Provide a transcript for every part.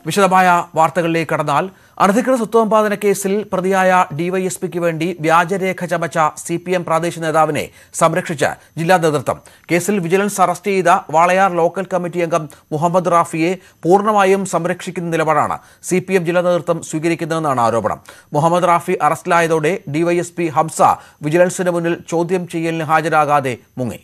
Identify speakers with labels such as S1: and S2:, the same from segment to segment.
S1: വിശദമായ വാർത്തകളിലേക്ക് കടന്നാൽ അനധികൃത സ്വത്തുസമ്പാദന കേസിൽ പ്രതിയായ ഡിവൈഎസ്പിക്ക് വേണ്ടി വ്യാജരേഖ ചമച്ച സിപിഎം പ്രാദേശിക നേതാവിനെ സംരക്ഷിച്ച് ജില്ലാ നേതൃത്വം. കേസിൽ വിജിലൻസ് അറസ്റ്റ് ചെയ്ത വാളയാർ ലോക്കൽ കമ്മിറ്റി അംഗം മുഹമ്മദ് റാഫിയെ പൂർണ്ണമായും സംരക്ഷിക്കുന്ന നിലപാടാണ് സിപിഎം ജില്ലാ നേതൃത്വം സ്വീകരിക്കുന്നതെന്നാണ് ആരോപണം. മുഹമ്മദ് റാഫി അറസ്റ്റിലായതോടെ ഡിവൈഎസ്പി ഹംസ വിജിലൻസിന് മുന്നിൽ ചോദ്യം ചെയ്യലിന് ഹാജരാകാതെ മുങ്ങി.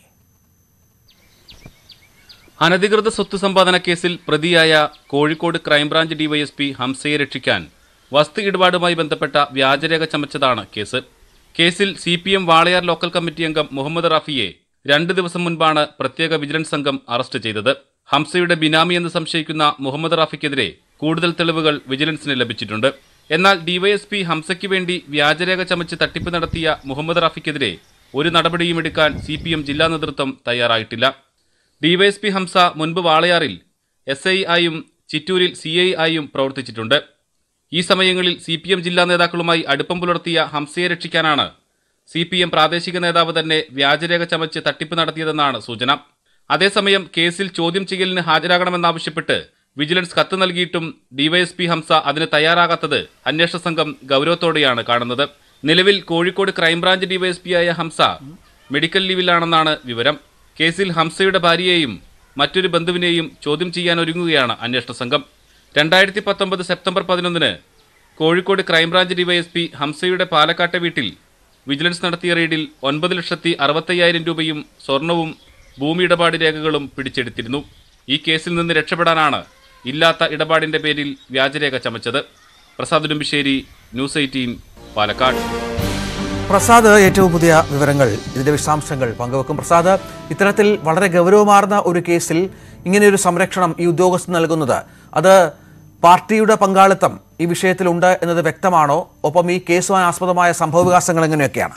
S2: അനധികൃത സ്വത്ത് സമ്പാദന കേസിൽ പ്രതിയായ കോഴിക്കോട് ക്രൈംബ്രാഞ്ച് ഡിവൈഎസ്പി ഹംസയെ രക്ഷിക്കാൻ വസ്തു ഇടപാടുമായി ബന്ധപ്പെട്ട വ്യാജരേഖ ചമച്ചതാണ് കേസ്. കേസിൽ സിപിഎം വാളയാർ ലോക്കൽ കമ്മിറ്റി അംഗം മുഹമ്മദ് റാഫിയെ 2 ദിവസം മുൻപാണ് പ്രത്യേക വിജിലൻസ് സംഘം അറസ്റ്റ് ചെയ്തത്. ഹംസയുടെ ബിനാമി എന്ന് സംശയിക്കുന്ന മുഹമ്മദ് റാഫിക്കെതിരെ കൂടുതൽ തെളിവുകൾ വിജിലൻസിന് ലഭിച്ചിട്ടുണ്ട്. എന്നാൽ ഡിവൈഎസ്പി ഹംസയ്ക്ക് വേണ്ടി വ്യാജരേഖ ചമച്ച് തട്ടിപ്പ് നടത്തിയ മുഹമ്മദ് റാഫിക്കെതിരെ ഒരു നടപടിയും എടുക്കാൻ സിപിഎം ജില്ലാ നേതൃത്വം തയ്യാറായിട്ടില്ല. ഡിവൈഎസ്പി ഹംസ മുൻപ് വാളയാറിൽ SI ആയും ചിറ്റൂരിൽ CI ആയും പ്രവർത്തിച്ചിട്ടുണ്ട്. ഈ സമയങ്ങളിൽ സിപിഎം ജില്ലാ നേതാക്കളുമായി അടുപ്പം പുലർത്തിയ ഹംസയെ രക്ഷിക്കാനാണ് സിപിഎം പ്രാദേശിക നേതാവ് തന്നെ വ്യാജരേഖ ചമച്ച് തട്ടിപ്പ് നടത്തിയതെന്നാണ് സൂചന. അതേസമയം കേസിൽ ചോദ്യം ചെയ്യലിന് ഹാജരാകണമെന്നാവശ്യപ്പെട്ട് വിജിലൻസ് കത്ത് നൽകിയിട്ടും ഡിവൈഎസ്പി ഹംസ അതിന് തയ്യാറാകാത്തത് അന്വേഷണ സംഘം ഗൗരവത്തോടെയാണ് കാണുന്നത്. നിലവിൽ കോഴിക്കോട് ക്രൈംബ്രാഞ്ച് ഡിവൈഎസ്പിയായ ഹംസ മെഡിക്കൽ ലീവിലാണെന്നാണ് വിവരം. കേസിൽ ഹംസയുടെ ഭാര്യയെയും മറ്റൊരു ബന്ധുവിനെയും ചോദ്യം ചെയ്യാനൊരുങ്ങുകയാണ് അന്വേഷണ സംഘം. 2019 സെപ്റ്റംബർ 11 കോഴിക്കോട് ക്രൈംബ്രാഞ്ച് ഡിവൈഎസ്പി ഹംസയുടെ പാലക്കാട്ടെ വീട്ടിൽ വിജിലൻസ് നടത്തിയ റെയ്ഡിൽ 9,65,000 രൂപയും സ്വർണവും ഭൂമി ഇടപാട് രേഖകളും പിടിച്ചെടുത്തിരുന്നു. ഈ കേസിൽ നിന്ന് രക്ഷപ്പെടാനാണ് ഇല്ലാത്ത ഇടപാടിന്റെ പേരിൽ വ്യാജരേഖ ചമച്ചത്. പ്രസാദ് ഉടുമ്പിശ്ശേരി, ന്യൂസ് 18, പാലക്കാട്.
S1: പ്രസാദ് ഏറ്റവും പുതിയ വിവരങ്ങൾ, ഇതിന്റെ വിശദാംശങ്ങൾ പങ്കുവെക്കും. പ്രസാദ്, ഇത്തരത്തിൽ വളരെ ഗൗരവമാർന്ന ഒരു കേസിൽ ഇങ്ങനെയൊരു സംരക്ഷണം ഈ ഉദ്യോഗസ്ഥർ നൽകുന്നത്, അത് പാർട്ടിയുടെ പങ്കാളിത്തം ഈ വിഷയത്തിലുണ്ട് എന്നത് വ്യക്തമാണോ? ഒപ്പം ഈ കേസുമായി ആസ്പദമായ സംഭവവികാസങ്ങൾ എങ്ങനെയൊക്കെയാണ്?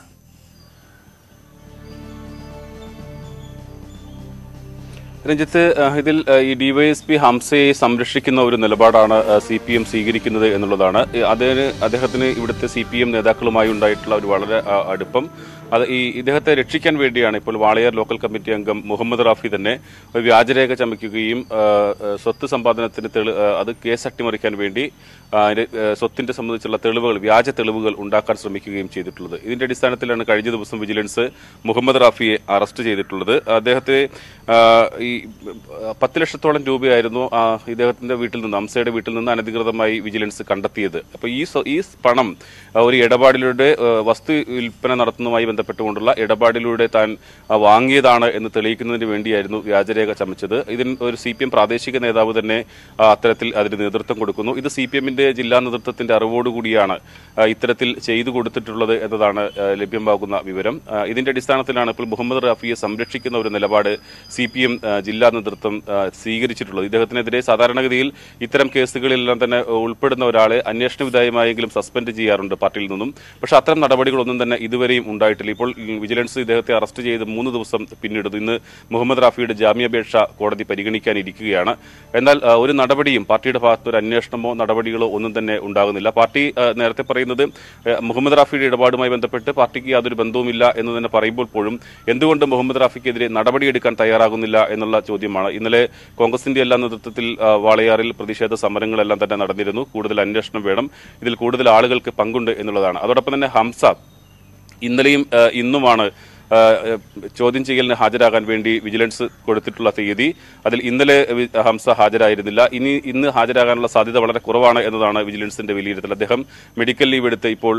S3: രഞ്ജിത്ത്, ഇതിൽ ഈ ഡിവൈഎസ്പി ഹംസയെ സംരക്ഷിക്കുന്ന ഒരു നിലപാടാണ് CPM സ്വീകരിക്കുന്നത് എന്നുള്ളതാണ്. അദ്ദേഹത്തിന് ഇവിടുത്തെ CPM നേതാക്കളുമായി ഉണ്ടായിട്ടുള്ള ഒരു വളരെ അടുപ്പം, അത് ഇദ്ദേഹത്തെ രക്ഷിക്കാൻ വേണ്ടിയാണ് ഇപ്പോൾ വാളയാർ ലോക്കൽ കമ്മിറ്റി അംഗം മുഹമ്മദ് റാഫി തന്നെ ഒരു വ്യാജരേഖ ചമയ്ക്കുകയും സ്വത്ത് സമ്പാദനത്തിന് അത് കേസ് അട്ടിമറിക്കാൻ വേണ്ടി സ്വത്തിന്റെ സംബന്ധിച്ചുള്ള തെളിവുകൾ, വ്യാജ തെളിവുകൾ ഉണ്ടാക്കാൻ ശ്രമിക്കുകയും ചെയ്തിട്ടുള്ളത്. ഇതിന്റെ അടിസ്ഥാനത്തിലാണ് കഴിഞ്ഞ ദിവസം വിജിലൻസ് മുഹമ്മദ് റാഫിയെ അറസ്റ്റ് ചെയ്തിട്ടുള്ളത്. അദ്ദേഹത്തെ ഈ 10 ലക്ഷത്തോളം രൂപയായിരുന്നു ഇദ്ദേഹത്തിന്റെ വീട്ടിൽ നിന്ന്, ഹംസയുടെ വീട്ടിൽ നിന്ന് അനധികൃതമായി വിജിലൻസ് കണ്ടെത്തിയത്. അപ്പോൾ ഈ പണം ഒരു ഇടപാടിലൂടെ വസ്തു വിൽപ്പന നടത്തുന്നതുമായി ബന്ധപ്പെട്ടുകൊണ്ടുള്ള ഇടപാടിലൂടെ താൻ വാങ്ങിയതാണ് എന്ന് തെളിയിക്കുന്നതിന് വേണ്ടിയായിരുന്നു വ്യാജരേഖ ചമച്ചത്. ഇതിന് ഒരു CPM പ്രാദേശിക നേതാവ് തന്നെ അത്തരത്തിൽ അതിന് നേതൃത്വം കൊടുക്കുന്നു. ഇത് CPMന്റെ ജില്ലാ നേതൃത്വത്തിന്റെ അറിവോടുകൂടിയാണ് ഇത്തരത്തിൽ ചെയ്തു കൊടുത്തിട്ടുള്ളത് എന്നതാണ് ലഭ്യമാകുന്ന വിവരം. ഇതിന്റെ അടിസ്ഥാനത്തിലാണ് ഇപ്പോൾ മുഹമ്മദ് റാഫിയെ സംരക്ഷിക്കുന്ന ഒരു നിലപാട് CPM ജില്ലാ നേതൃത്വം സ്വീകരിച്ചിട്ടുള്ളത്. ഇദ്ദേഹത്തിനെതിരെ സാധാരണഗതിയിൽ ഇത്തരം കേസുകളിലെല്ലാം തന്നെ ഉൾപ്പെടുന്ന ഒരാളെ അന്വേഷണ വിധേയമായെങ്കിലും സസ്പെൻഡ് ചെയ്യാറുണ്ട് പാർട്ടിയിൽ നിന്നും. പക്ഷെ അത്തരം നടപടികളൊന്നും തന്നെ ഇതുവരെയും ഉണ്ടായിട്ടില്ല. ഇപ്പോൾ വിജിലൻസ് ഇദ്ദേഹത്തെ അറസ്റ്റ് ചെയ്ത് 3 ദിവസം പിന്നിടുന്നു. ഇന്ന് മുഹമ്മദ് റാഫിയുടെ ജാമ്യാപേക്ഷ കോടതി പരിഗണിക്കാനിരിക്കുകയാണ്. എന്നാൽ ഒരു നടപടിയും പാർട്ടിയുടെ ഭാഗത്ത് ഒരു അന്വേഷണമോ നടപടികളോ ഒന്നും തന്നെ ഉണ്ടാകുന്നില്ല. പാർട്ടി നേരത്തെ പറയുന്നത് മുഹമ്മദ് റാഫിയുടെ ഇടപാടുമായി ബന്ധപ്പെട്ട് പാർട്ടിക്ക് യാതൊരു ബന്ധവുമില്ല എന്ന് തന്നെ പറയുമ്പോൾ പോലും എന്തുകൊണ്ട് മുഹമ്മദ് റാഫിക്കെതിരെ നടപടിയെടുക്കാൻ തയ്യാറാകുന്നില്ല എന്നുള്ള ചോദ്യമാണ്. ഇന്നലെ കോൺഗ്രസിന്റെ എല്ലാ നേതൃത്വത്തിൽ വാളയാറിൽ പ്രതിഷേധ സമരങ്ങളെല്ലാം തന്നെ നടന്നിരുന്നു. കൂടുതൽ അന്വേഷണം വേണം, ഇതിൽ കൂടുതൽ ആളുകൾക്ക് പങ്കുണ്ട് എന്നുള്ളതാണ്. അതോടൊപ്പം തന്നെ ഹംസ ഇന്നലെയും ഇന്നുമാണ് ചോദ്യം ചെയ്യലിന് ഹാജരാകാൻ വേണ്ടി വിജിലൻസ് കൊടുത്തിട്ടുള്ള തീയതി. അതിൽ ഇന്നലെ ഹംസ ഹാജരായിരുന്നില്ല. ഇന്ന് ഹാജരാകാനുള്ള സാധ്യത വളരെ കുറവാണ് എന്നതാണ് വിജിലൻസിന്റെ വിലയിരുത്തൽ. അദ്ദേഹം മെഡിക്കൽ ലീവ് എടുത്ത് ഇപ്പോൾ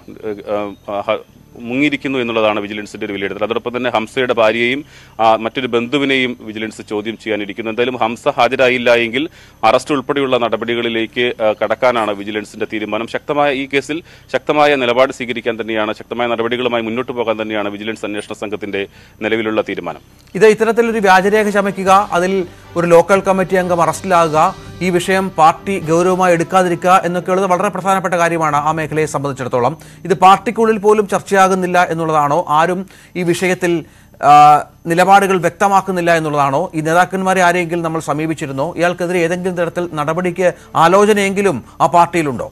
S3: മുങ്ങിയിരിക്കുന്നു എന്നുള്ളതാണ് വിജിലൻസിന്റെ ഒരു വിലയിരുത്തൽ. അതോടൊപ്പം തന്നെ ഹംസയുടെ ഭാര്യയെയും മറ്റൊരു ബന്ധുവിനെയും വിജിലൻസ് ചോദ്യം ചെയ്യാനിരിക്കുന്നു. എന്തായാലും ഹംസ ഹാജരായില്ല എങ്കിൽ അറസ്റ്റ് ഉൾപ്പെടെയുള്ള നടപടികളിലേക്ക് കടക്കാനാണ് വിജിലൻസിന്റെ തീരുമാനം. ഈ കേസിൽ ശക്തമായ നിലപാട് സ്വീകരിക്കാൻ തന്നെയാണ്, ശക്തമായ നടപടികളുമായി മുന്നോട്ട് പോകാൻ തന്നെയാണ് വിജിലൻസ് അന്വേഷണ സംഘത്തിന്റെ നിലവിലുള്ള തീരുമാനം.
S1: ഇത്തരത്തിലൊരു വ്യാജരേഖ ചമയ്ക്കുക, അതിൽ ഒരു ലോക്കൽ കമ്മിറ്റി അംഗം അറസ്റ്റിലാകുക, ഈ വിഷയം പാർട്ടി ഗൗരവമായി എടുക്കാതിരിക്കുക എന്നൊക്കെയുള്ളത് വളരെ പ്രധാനപ്പെട്ട കാര്യമാണ് ആ മേഖലയെ സംബന്ധിച്ചിടത്തോളം. ഇത് പാർട്ടിക്കുള്ളിൽ പോലും ചർച്ചയാകുന്നില്ല എന്നുള്ളതാണോ? ആരും ഈ വിഷയത്തിൽ നിലപാടുകൾ വ്യക്തമാക്കുന്നില്ല എന്നുള്ളതാണോ? ഈ നേതാക്കന്മാരെ ആരെങ്കിലും നമ്മൾ സമീപിച്ചിരുന്നോ? ഇയാൾക്കെതിരെ ഏതെങ്കിലും തരത്തിൽ നടപടിക്ക് ആലോചനയെങ്കിലും ആ പാർട്ടിയിലുണ്ടോ?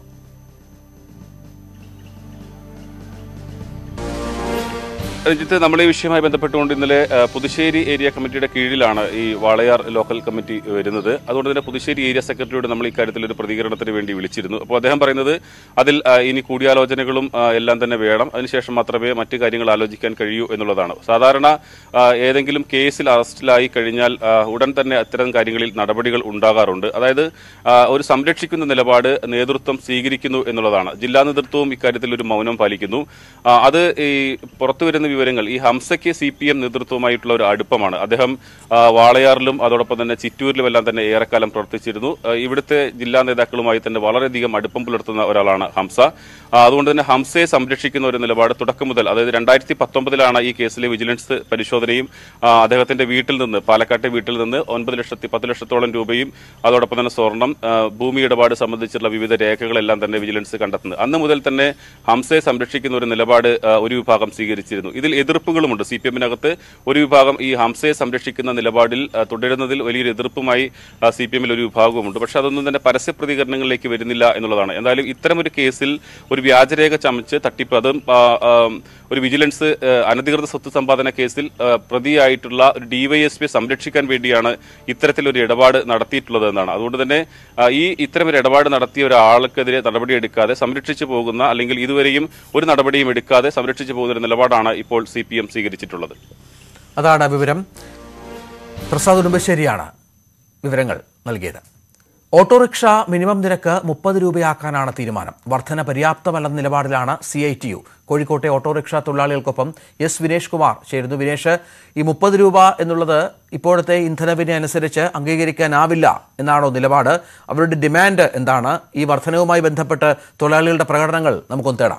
S3: രഞ്ജിത്ത്, നമ്മൾ ഈ വിഷയവുമായി ബന്ധപ്പെട്ടുകൊണ്ട് ഇന്നലെ പുതുശ്ശേരി ഏരിയ കമ്മിറ്റിയുടെ കീഴിലാണ് ഈ വാളയാർ ലോക്കൽ കമ്മിറ്റി വരുന്നത്. അതുകൊണ്ട് തന്നെ പുതുശ്ശേരി ഏരിയ സെക്രട്ടറിയോട് നമ്മൾ ഇക്കാര്യത്തിൽ ഒരു പ്രതികരണത്തിന് വേണ്ടി വിളിച്ചിരുന്നു. അപ്പോൾ അദ്ദേഹം പറയുന്നത് അതിൽ ഇനി കൂടിയാലോചനകളും എല്ലാം തന്നെ വേണം, അതിനുശേഷം മാത്രമേ മറ്റു കാര്യങ്ങൾ ആലോചിക്കാൻ കഴിയൂ എന്നുള്ളതാണ്. സാധാരണ ഏതെങ്കിലും കേസിൽ അറസ്റ്റിലായി കഴിഞ്ഞാൽ ഉടൻ തന്നെ അത്തരം കാര്യങ്ങളിൽ നടപടികൾ ഉണ്ടാകാറുണ്ട്. അതായത് ഒരു സംരക്ഷിക്കുന്ന നിലപാട് നേതൃത്വം സ്വീകരിക്കുന്നു എന്നുള്ളതാണ്. ജില്ലാ നേതൃത്വവും ഇക്കാര്യത്തിൽ ഒരു മൗനം പാലിക്കുന്നു. അത് ഈ പുറത്തുവരുന്ന വിവരങ്ങൾ ഈ ഹംസയ്ക്ക് CPM നേതൃത്വവുമായിട്ടുള്ള ഒരു അടുപ്പമാണ്. അദ്ദേഹം വാളയാറിലും അതോടൊപ്പം തന്നെ ചിറ്റൂരിലും എല്ലാം തന്നെ ഏറെക്കാലം പ്രവർത്തിച്ചിരുന്നു. ഇവിടുത്തെ ജില്ലാ നേതാക്കളുമായി തന്നെ വളരെയധികം അടുപ്പം പുലർത്തുന്ന ഒരാളാണ് ഹംസ. അതുകൊണ്ട് തന്നെ ഹംസയെ സംരക്ഷിക്കുന്ന ഒരു നിലപാട് തുടക്കം മുതൽ, അതായത് 2019 ഈ കേസിലെ വിജിലൻസ് പരിശോധനയും അദ്ദേഹത്തിന്റെ വീട്ടിൽ നിന്ന്, പാലക്കാട്ടെ വീട്ടിൽ നിന്ന് 10 ലക്ഷത്തോളം രൂപയും അതോടൊപ്പം തന്നെ സ്വർണം, ഭൂമി ഇടപാട് സംബന്ധിച്ചുള്ള വിവിധ രേഖകളെല്ലാം തന്നെ വിജിലൻസ് കണ്ടെത്തുന്നത്. അന്ന് മുതൽ തന്നെ ഹംസയെ സംരക്ഷിക്കുന്ന ഒരു നിലപാട് ഒരു വിഭാഗം സ്വീകരിച്ചിരുന്നു. ഇതിൽ എതിർപ്പുകളുമുണ്ട്. CPM-നകത്ത് ഒരു വിഭാഗം ഈ ഹംസയെ സംരക്ഷിക്കുന്ന നിലപാടിൽ തുടരുന്നതിൽ വലിയൊരു എതിർപ്പുമായി CPM-ൽ ഒരു വിഭാഗവുമുണ്ട്. പക്ഷെ അതൊന്നും തന്നെ പരസ്യ പ്രതികരണങ്ങളിലേക്ക് വരുന്നില്ല എന്നുള്ളതാണ്. എന്തായാലും ഇത്തരമൊരു കേസിൽ ഒരു വ്യാജരേഖ ചമച്ച് തട്ടിപ്പ്, അതും ഒരു വിജിലൻസ് അനധികൃത സ്വത്ത് സമ്പാദന കേസിൽ പ്രതിയായിട്ടുള്ള ഒരു DYSP സംരക്ഷിക്കാൻ വേണ്ടിയാണ് ഇത്തരത്തിലൊരു ഇടപാട് നടത്തിയിട്ടുള്ളത് എന്നാണ്. അതുകൊണ്ട് തന്നെ ഇത്തരമൊരു ഇടപാട് നടത്തിയ ഒരാൾക്കെതിരെ നടപടിയെടുക്കാതെ സംരക്ഷിച്ചു പോകുന്ന, അല്ലെങ്കിൽ ഇതുവരെയും ഒരു നടപടിയും എടുക്കാതെ സംരക്ഷിച്ചു പോകുന്ന ഒരു നിലപാടാണ് ഇപ്പോൾ CPM സ്വീകരിച്ചിട്ടുള്ളത്.
S1: അതാണ് വിവരം. പ്രസാദ് ഉടുമ്പശ്ശേരിയാണ് വിവരങ്ങൾ നൽകിയത്. ഓട്ടോറിക്ഷ മിനിമം നിരക്ക് 30 രൂപയാക്കാനാണ് തീരുമാനം. വർധന പര്യാപ്തമല്ലെന്ന നിലപാടിലാണ് CITU. കോഴിക്കോട്ടെ ഓട്ടോറിക്ഷ തൊഴിലാളികൾക്കൊപ്പം വിനേഷ് കുമാർ ചേരുന്നു. വിനേഷ്, ഈ 30 രൂപ എന്നുള്ളത് ഇപ്പോഴത്തെ ഇന്ധനവില അനുസരിച്ച് അംഗീകരിക്കാനാവില്ല എന്നാണോ നിലപാട്? അവരുടെ ഡിമാൻഡ് എന്താണ്? ഈ വർധനവുമായി ബന്ധപ്പെട്ട് തൊഴിലാളികളുടെ പ്രകടനങ്ങൾ നമുക്കൊന്ന് തേടാം.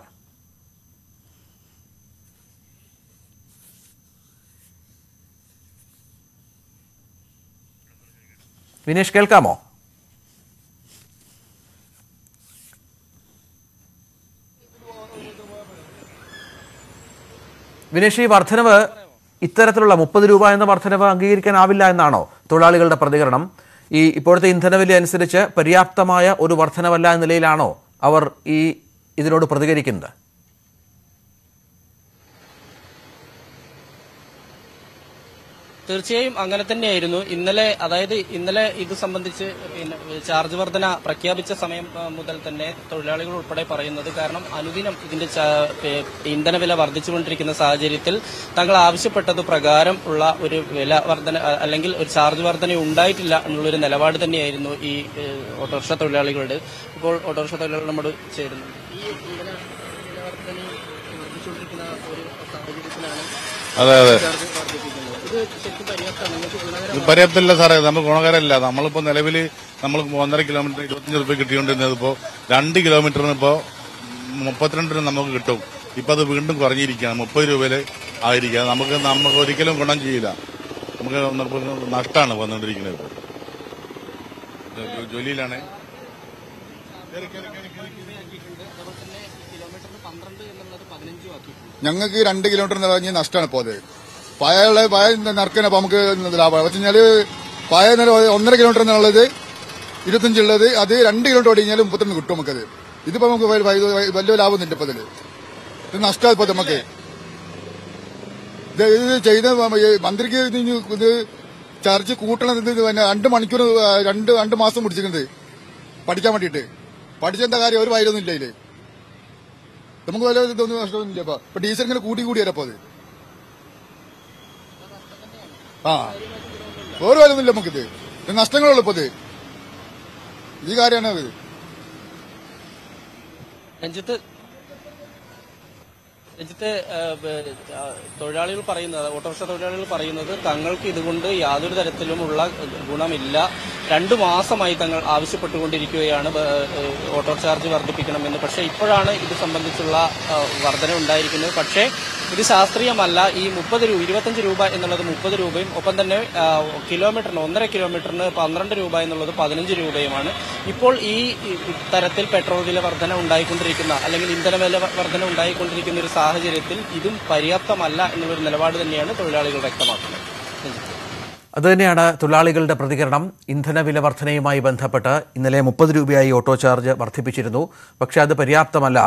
S1: വിനേഷ്, കേൾക്കാമോ? വിനേഷ്, ഈ വർധനവ്, ഇത്തരത്തിലുള്ള 30 രൂപ എന്ന വർധനവ് അംഗീകരിക്കാനാവില്ല എന്നാണോ തൊഴിലാളികളുടെ പ്രതികരണം? ഈ ഇപ്പോഴത്തെ ഇന്ധനവില അനുസരിച്ച് പര്യാപ്തമായ ഒരു വർധനവല്ല എന്ന നിലയിലാണോ അവർ ഇതിനോട് പ്രതികരിക്കുന്നത്?
S4: തീർച്ചയായും അങ്ങനെ തന്നെയായിരുന്നു. ഇന്നലെ ഇത് സംബന്ധിച്ച് ചാർജ് വർധന പ്രഖ്യാപിച്ച സമയം മുതൽ തന്നെ തൊഴിലാളികൾ ഉൾപ്പെടെ പറയുന്നത്, കാരണം അനുദിനം ഇതിന്റെ ഇന്ധനവില വർദ്ധിച്ചുകൊണ്ടിരിക്കുന്ന സാഹചര്യത്തിൽ തങ്ങൾ ആവശ്യപ്പെട്ടത് പ്രകാരം ഉള്ള ഒരു വില വർധന അല്ലെങ്കിൽ ഒരു ചാർജ് വർധന ഉണ്ടായിട്ടില്ല എന്നുള്ളൊരു നിലപാട് തന്നെയായിരുന്നു ഈ ഓട്ടോറിക്ഷ തൊഴിലാളികളുടെ. ഇപ്പോൾ ഓട്ടോറിക്ഷ തൊഴിലാളികൾ നമ്മോട് ചേരുന്നു. ഈ ഇന്ധന വില വർധന വർദ്ധിച്ചുകൊണ്ടിരിക്കുന്ന ഒരു സാഹചര്യത്തിലാണ്
S5: പര്യാപ്തമല്ല സാറേ, നമുക്ക് ഗുണകരമല്ല. നമ്മളിപ്പോ നിലവിൽ നമ്മൾ 1.5 കിലോമീറ്റർ 25 രൂപ കിട്ടിക്കൊണ്ടിരുന്നത് ഇപ്പോൾ 2 കിലോമീറ്ററിന് ഇപ്പോൾ 32 നമുക്ക് കിട്ടും. ഇപ്പൊ അത് വീണ്ടും കുറഞ്ഞിരിക്കുകയാണ്, 30 രൂപയിൽ ആയിരിക്കുക. നമുക്ക് ഒരിക്കലും ഗുണം ചെയ്യില്ല. നമുക്ക് നഷ്ടമാണ് വന്നുകൊണ്ടിരിക്കുന്നത്. ജോലിയിലാണ്.
S6: ഞങ്ങൾക്ക് 2 കിലോമീറ്റർ പറഞ്ഞ് നഷ്ടമാണ് ഇപ്പോൾ. അത് പായ നറുക്കനെ നമുക്ക് ലാഭം വെച്ച് കഴിഞ്ഞാല് പായ 1.5 കിലോമീറ്റർ എന്നുള്ളത് 25 ഉള്ളത്, അത് 2 കിലോമീറ്റർ ഓടി കഴിഞ്ഞാൽ 32 കിട്ടും നമുക്കത്. ഇതിപ്പോ നമുക്ക് വലിയ ലാഭമൊന്നുമില്ല ഇപ്പൊ അതില്. ഇത് നഷ്ടമാണ് ഇപ്പൊ നമുക്ക്. ഇത് ചെയ്ത മന്ത്രിക്ക് ഇത് ചർച്ച കൂട്ടണത് 2 മണിക്കൂർ 2 മാസം പിടിച്ചിട്ടുണ്ട് പഠിക്കാൻ വേണ്ടിയിട്ട്. പഠിച്ചെന്താ കാര്യം? ഒരു വയലൊന്നും ഇല്ല ഇതില്. നമുക്ക് വലിയ ഇതൊന്നും നഷ്ടമൊന്നുമില്ല. ഇപ്പൊ ഡീസൽ ഇങ്ങനെ കൂടി വരപ്പോ അത് ഒരു വയലൊന്നുമില്ല നമുക്കിത്. നഷ്ടങ്ങളുള്ളൂ ഇപ്പൊ ഇത്. ഈ കാര്യമാണ് അത്.
S4: രഞ്ജിത്ത്, തൊഴിലാളികൾ പറയുന്നത്, ഓട്ടോറിക്ഷ തൊഴിലാളികൾ പറയുന്നത് തങ്ങൾക്ക് ഇതുകൊണ്ട് യാതൊരു തരത്തിലുമുള്ള ഗുണമില്ല. 2 മാസമായി തങ്ങൾ ആവശ്യപ്പെട്ടുകൊണ്ടിരിക്കുകയാണ് ഓട്ടോ ചാർജ് വർദ്ധിപ്പിക്കണമെന്ന്. പക്ഷേ ഇപ്പോഴാണ് ഇത് സംബന്ധിച്ചുള്ള വർധന ഉണ്ടായിരിക്കുന്നത്. പക്ഷേ ഇത് ശാസ്ത്രീയമല്ല. ഈ 25 രൂപ എന്നുള്ളത് 30 രൂപയും ഒപ്പം തന്നെ കിലോമീറ്ററിന് 1.5 കിലോമീറ്ററിന് 12 രൂപ എന്നുള്ളത് 15 രൂപയുമാണ്. ഇപ്പോൾ ഈ തരത്തിൽ പെട്രോൾ വില വർധന ഉണ്ടായിക്കൊണ്ടിരിക്കുന്ന അല്ലെങ്കിൽ ഇന്ധന വില വർധന ഉണ്ടായിക്കൊണ്ടിരിക്കുന്ന ഒരു സാഹചര്യത്തിൽ ഇതും പര്യാപ്തമല്ല എന്നുള്ളൊരു നിലപാട് തന്നെയാണ് തൊഴിലാളികൾ വ്യക്തമാക്കുന്നത്.
S1: അതുതന്നെയാണ് തൊഴിലാളികളുടെ പ്രതികരണം. ഇന്ധനവില വർധനയുമായി ബന്ധപ്പെട്ട് ഇന്നലെ 30 രൂപയായി ഓട്ടോ ചാർജ് വർദ്ധിപ്പിച്ചിരുന്നു. പക്ഷേ അത് പര്യാപ്തമല്ല.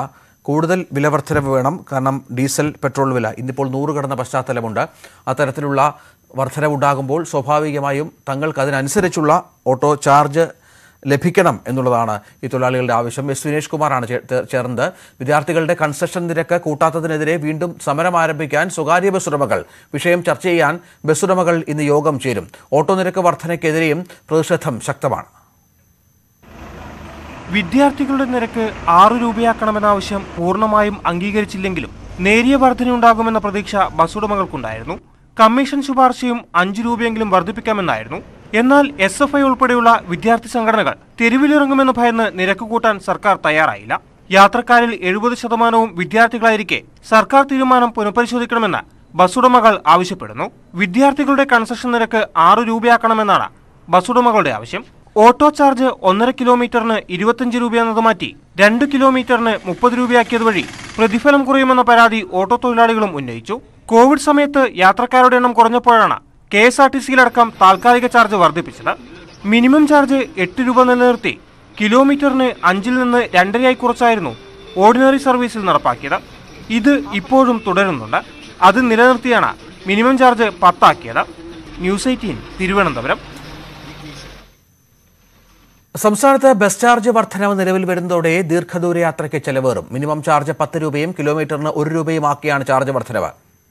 S1: കൂടുതൽ വില വർധനവ് വേണം. കാരണം ഡീസൽ പെട്രോൾ വില ഇന്നിപ്പോൾ 100 കടന്ന പശ്ചാത്തലമുണ്ട്. അത്തരത്തിലുള്ള വർധനവുണ്ടാകുമ്പോൾ സ്വാഭാവികമായും തങ്ങൾക്ക് അതിനനുസരിച്ചുള്ള ഓട്ടോ ചാർജ് ലഭിക്കണം എന്നുള്ളതാണ് ഈ തൊഴിലാളികളുടെ ആവശ്യം. എസ് വിനേഷ് കുമാറാണ് ചേർന്നത്. വിദ്യാർത്ഥികളുടെ കൺസെഷൻ നിരക്ക് കൂട്ടാത്തതിനെതിരെ വീണ്ടും സമരം ആരംഭിക്കാൻ സ്വകാര്യ ബസ് ഉടമകൾ. വിഷയം ചർച്ച ചെയ്യാൻ ബസ് ഉടമകൾ ഇന്ന് യോഗം ചേരും. ഓട്ടോ നിരക്ക് വർധനയ്ക്കെതിരെയും പ്രതിഷേധം ശക്തമാണ്.
S7: വിദ്യാർത്ഥികളുടെ നിരക്ക് 6 രൂപയാക്കണമെന്ന ആവശ്യം പൂർണ്ണമായും അംഗീകരിച്ചില്ലെങ്കിലും നേരിയ വർധനയുണ്ടാകുമെന്ന പ്രതീക്ഷ ബസ് ഉടമകൾക്കുണ്ടായിരുന്നു. കമ്മീഷൻ ശുപാർശയും 5 രൂപയെങ്കിലും വർദ്ധിപ്പിക്കാമെന്നായിരുന്നു. എന്നാൽ SFI ഉൾപ്പെടെയുള്ള വിദ്യാർത്ഥി സംഘടനകൾ തെരുവിലിറങ്ങുമെന്ന് ഭയന്ന് നിരക്ക് കൂട്ടാൻ സർക്കാർ തയ്യാറായില്ല. യാത്രക്കാരിൽ 70% വിദ്യാർത്ഥികളായിരിക്കെ സർക്കാർ തീരുമാനം പുനഃപരിശോധിക്കണമെന്ന് ബസ് ഉടമകൾ ആവശ്യപ്പെടുന്നു. വിദ്യാർത്ഥികളുടെ കൺസെഷൻ നിരക്ക് 6 രൂപയാക്കണമെന്നാണ് ബസ് ഉടമകളുടെ ആവശ്യം. ഓട്ടോ ചാർജ് 1.5 കിലോമീറ്ററിന് 25 രൂപ എന്നത് മാറ്റി 2 കിലോമീറ്ററിന് 30 രൂപയാക്കിയത് വഴി പ്രതിഫലം കുറയുമെന്ന പരാതി ഓട്ടോ തൊഴിലാളികളും ഉന്നയിച്ചു. കോവിഡ് സമയത്ത് യാത്രക്കാരുടെ എണ്ണം കുറഞ്ഞപ്പോഴാണ് KSRTCയിലടക്കം താൽക്കാലിക ചാർജ് വർദ്ധിപ്പിച്ചത്. മിനിമം ചാർജ് 8 രൂപ നിലനിർത്തി കിലോമീറ്ററിന് 5-ൽ നിന്ന് 2.5 കുറച്ചായിരുന്നു ഓർഡിനറി സർവീസിൽ നടപ്പാക്കിയത്. ഇത് ഇപ്പോഴും തുടരുന്നുണ്ട്. അത് നിലനിർത്തിയാണ് മിനിമം ചാർജ് 10 ആക്കിയത്. ന്യൂസ് 18 തിരുവനന്തപുരം.
S1: സംസ്ഥാനത്ത് ബസ് ചാർജ് വർധനവ് നിലവിൽ വരുന്നതോടെ ദീർഘദൂര യാത്രയ്ക്ക് ചെലവേറും. മിനിമം ചാർജ് 10 രൂപയും കിലോമീറ്ററിന് 1 രൂപയുമാക്കിയാണ് ചാർജ് വർധനവ്.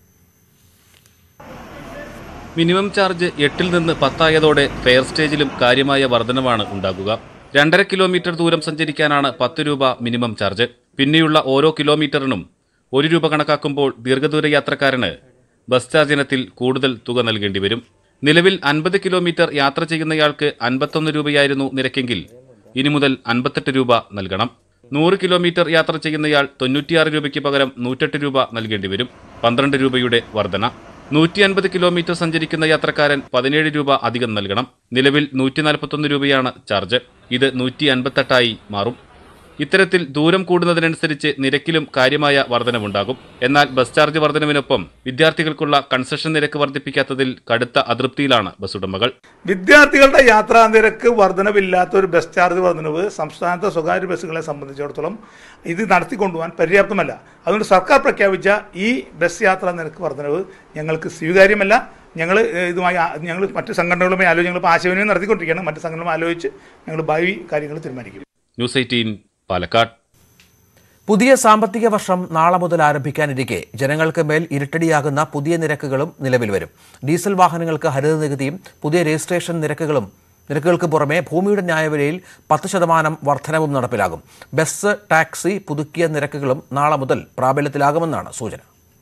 S2: മിനിമം ചാർജ് 8-ൽ നിന്ന് 10 ആയതോടെ ഫെയർ സ്റ്റേജിലും കാര്യമായ വർധനവാണ് ഉണ്ടാകുക. 2.5 കിലോമീറ്റർ ദൂരം സഞ്ചരിക്കാനാണ് 10 രൂപ മിനിമം ചാർജ്. പിന്നെയുള്ള ഓരോ കിലോമീറ്ററിനും 1 രൂപ കണക്കാക്കുമ്പോൾ ദീർഘദൂര യാത്രക്കാരന് ബസ് ചാർജ് ഇനത്തിൽ കൂടുതൽ തുക നൽകേണ്ടി വരും. നിലവിൽ 50 കിലോമീറ്റർ യാത്ര ചെയ്യുന്നയാൾക്ക് 51 രൂപയായിരുന്നു നിരക്കെങ്കിൽ ഇനി മുതൽ 58 രൂപ നൽകണം. 100 കിലോമീറ്റർ യാത്ര ചെയ്യുന്നയാൾ 96 രൂപയ്ക്ക് പകരം 108 രൂപ നൽകേണ്ടി വരും. 12 രൂപയുടെ വർധന. 150 കിലോമീറ്റർ സഞ്ചരിക്കുന്ന യാത്രക്കാരൻ 17 രൂപ അധികം നൽകണം. നിലവിൽ 141 രൂപയാണ് ചാർജ്. ഇത് 158 മാറും. ഇത്തരത്തിൽ ദൂരം കൂടുന്നതിനനുസരിച്ച് നിരക്കിലും കാര്യമായ വർധനവുണ്ടാകും. എന്നാൽ ബസ് ചാർജ് വർധനവിനൊപ്പം വിദ്യാർത്ഥികൾക്കുള്ള കൺസെഷൻ നിരക്ക് വർദ്ധിപ്പിക്കാത്തതിൽ കടുത്ത അതൃപ്തിയിലാണ് ബസ് ഉടമകൾ.
S8: വിദ്യാർത്ഥികളുടെ യാത്രാ നിരക്ക് വർധനവില്ലാത്ത ഒരു ബസ് ചാർജ് വർധനവ് സംസ്ഥാനത്തെ സ്വകാര്യ ബസ്സുകളെ സംബന്ധിച്ചിടത്തോളം ഇത് നടത്തിക്കൊണ്ടുപോകാൻ പര്യാപ്തമല്ല. അതുകൊണ്ട് സർക്കാർ പ്രഖ്യാപിച്ച ഈ ബസ് യാത്രാ നിരക്ക് വർധനവ് ഞങ്ങൾക്ക് സ്വീകാര്യമല്ല. ഞങ്ങൾ മറ്റ് സംഘടനകളുമായി ആലോചിച്ച് ഞങ്ങൾ ആശയവിനിമയം നടത്തിക്കൊണ്ടിരിക്കുകയാണ്. മറ്റ് സംഘടനകളുമായി ആലോചിച്ച് ഞങ്ങൾ ഭാവി കാര്യങ്ങൾ തീരുമാനിക്കും.
S2: ന്യൂസ് 18 പാലക്കാട്.
S1: പുതിയ സാമ്പത്തിക വർഷം നാളെ മുതൽ ആരംഭിക്കാനിരിക്കെ ജനങ്ങൾക്ക് മേൽ ഇരുട്ടടിയാകുന്ന പുതിയ നിരക്കുകളും നിലവിൽ വരും. ഡീസൽ വാഹനങ്ങൾക്ക് ഹരിത നികുതിയും പുതിയ രജിസ്ട്രേഷൻ നിരക്കുകൾക്ക് പുറമെ ഭൂമിയുടെ ന്യായവിലയിൽ 10% വർധനവും നടപ്പിലാകും. ബസ്, ടാക്സി പുതുക്കിയ നിരക്കുകളും നാളെ മുതൽ പ്രാബല്യത്തിലാകുമെന്നാണ് സൂചന.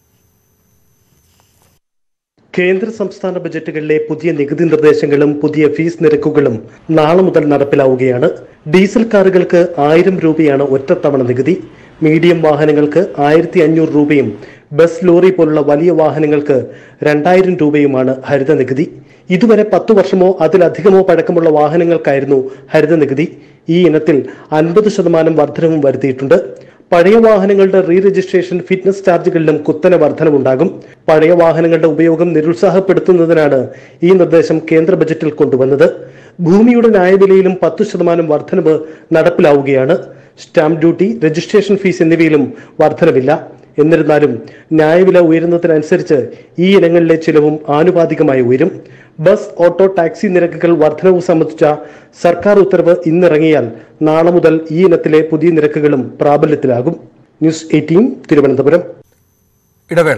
S9: കേന്ദ്ര സംസ്ഥാന ബജറ്റുകളിലെ പുതിയ നികുതി നിർദ്ദേശങ്ങളും പുതിയ ഫീസ് നിരക്കുകളും നാളെ മുതൽ നടപ്പിലാവുകയാണ്. ഡീസൽ കാറുകൾക്ക് 1000 രൂപയാണ് ഒറ്റത്തവണ നികുതി. മീഡിയം വാഹനങ്ങൾക്ക് 1500 രൂപയും ബസ്, ലോറി പോലുള്ള വലിയ വാഹനങ്ങൾക്ക് 2000 രൂപയുമാണ് ഹരിത നികുതി. ഇതുവരെ 10 വർഷമോ അതിലധികമോ പഴക്കമുള്ള വാഹനങ്ങൾക്കായിരുന്നു ഹരിത നികുതി. ഈ ഇനത്തിൽ 50% വർധനവും വരുത്തിയിട്ടുണ്ട്. പഴയ വാഹനങ്ങളുടെ റീ രജിസ്ട്രേഷൻ, ഫിറ്റ്നസ് ചാർജുകളിലും കുത്തനെ വർധനവുണ്ടാകും. പഴയ വാഹനങ്ങളുടെ ഉപയോഗം നിരുത്സാഹപ്പെടുത്തുന്നതിനാണ് ഈ നിർദ്ദേശം കേന്ദ്ര ബജറ്റിൽ കൊണ്ടുവന്നത്. ഭൂമിയുടെ ന്യായവിലയിലും 10% വർധനവ് നടപ്പിലാവുകയാണ്. സ്റ്റാമ്പ് ഡ്യൂട്ടി, രജിസ്ട്രേഷൻ ഫീസ് എന്നിവയിലും വർധനവില്ല. എന്നിരുന്നാലും ന്യായവില ഉയരുന്നതിനനുസരിച്ച് ഈ ഇനങ്ങളിലെ ചിലവും ആനുപാതികമായി ഉയരും. ബസ്, ഓട്ടോ, ടാക്സി നിരക്കുകൾ വർധനവ് സംബന്ധിച്ച സർക്കാർ ഉത്തരവ് ഇന്നിറങ്ങിയാൽ നാളെ മുതൽ ഈ ഇനത്തിലെ പുതിയ നിരക്കുകളും പ്രാബല്യത്തിലാകും. ന്യൂസ് 18 തിരുവനന്തപുരം.
S1: ഇടവേള.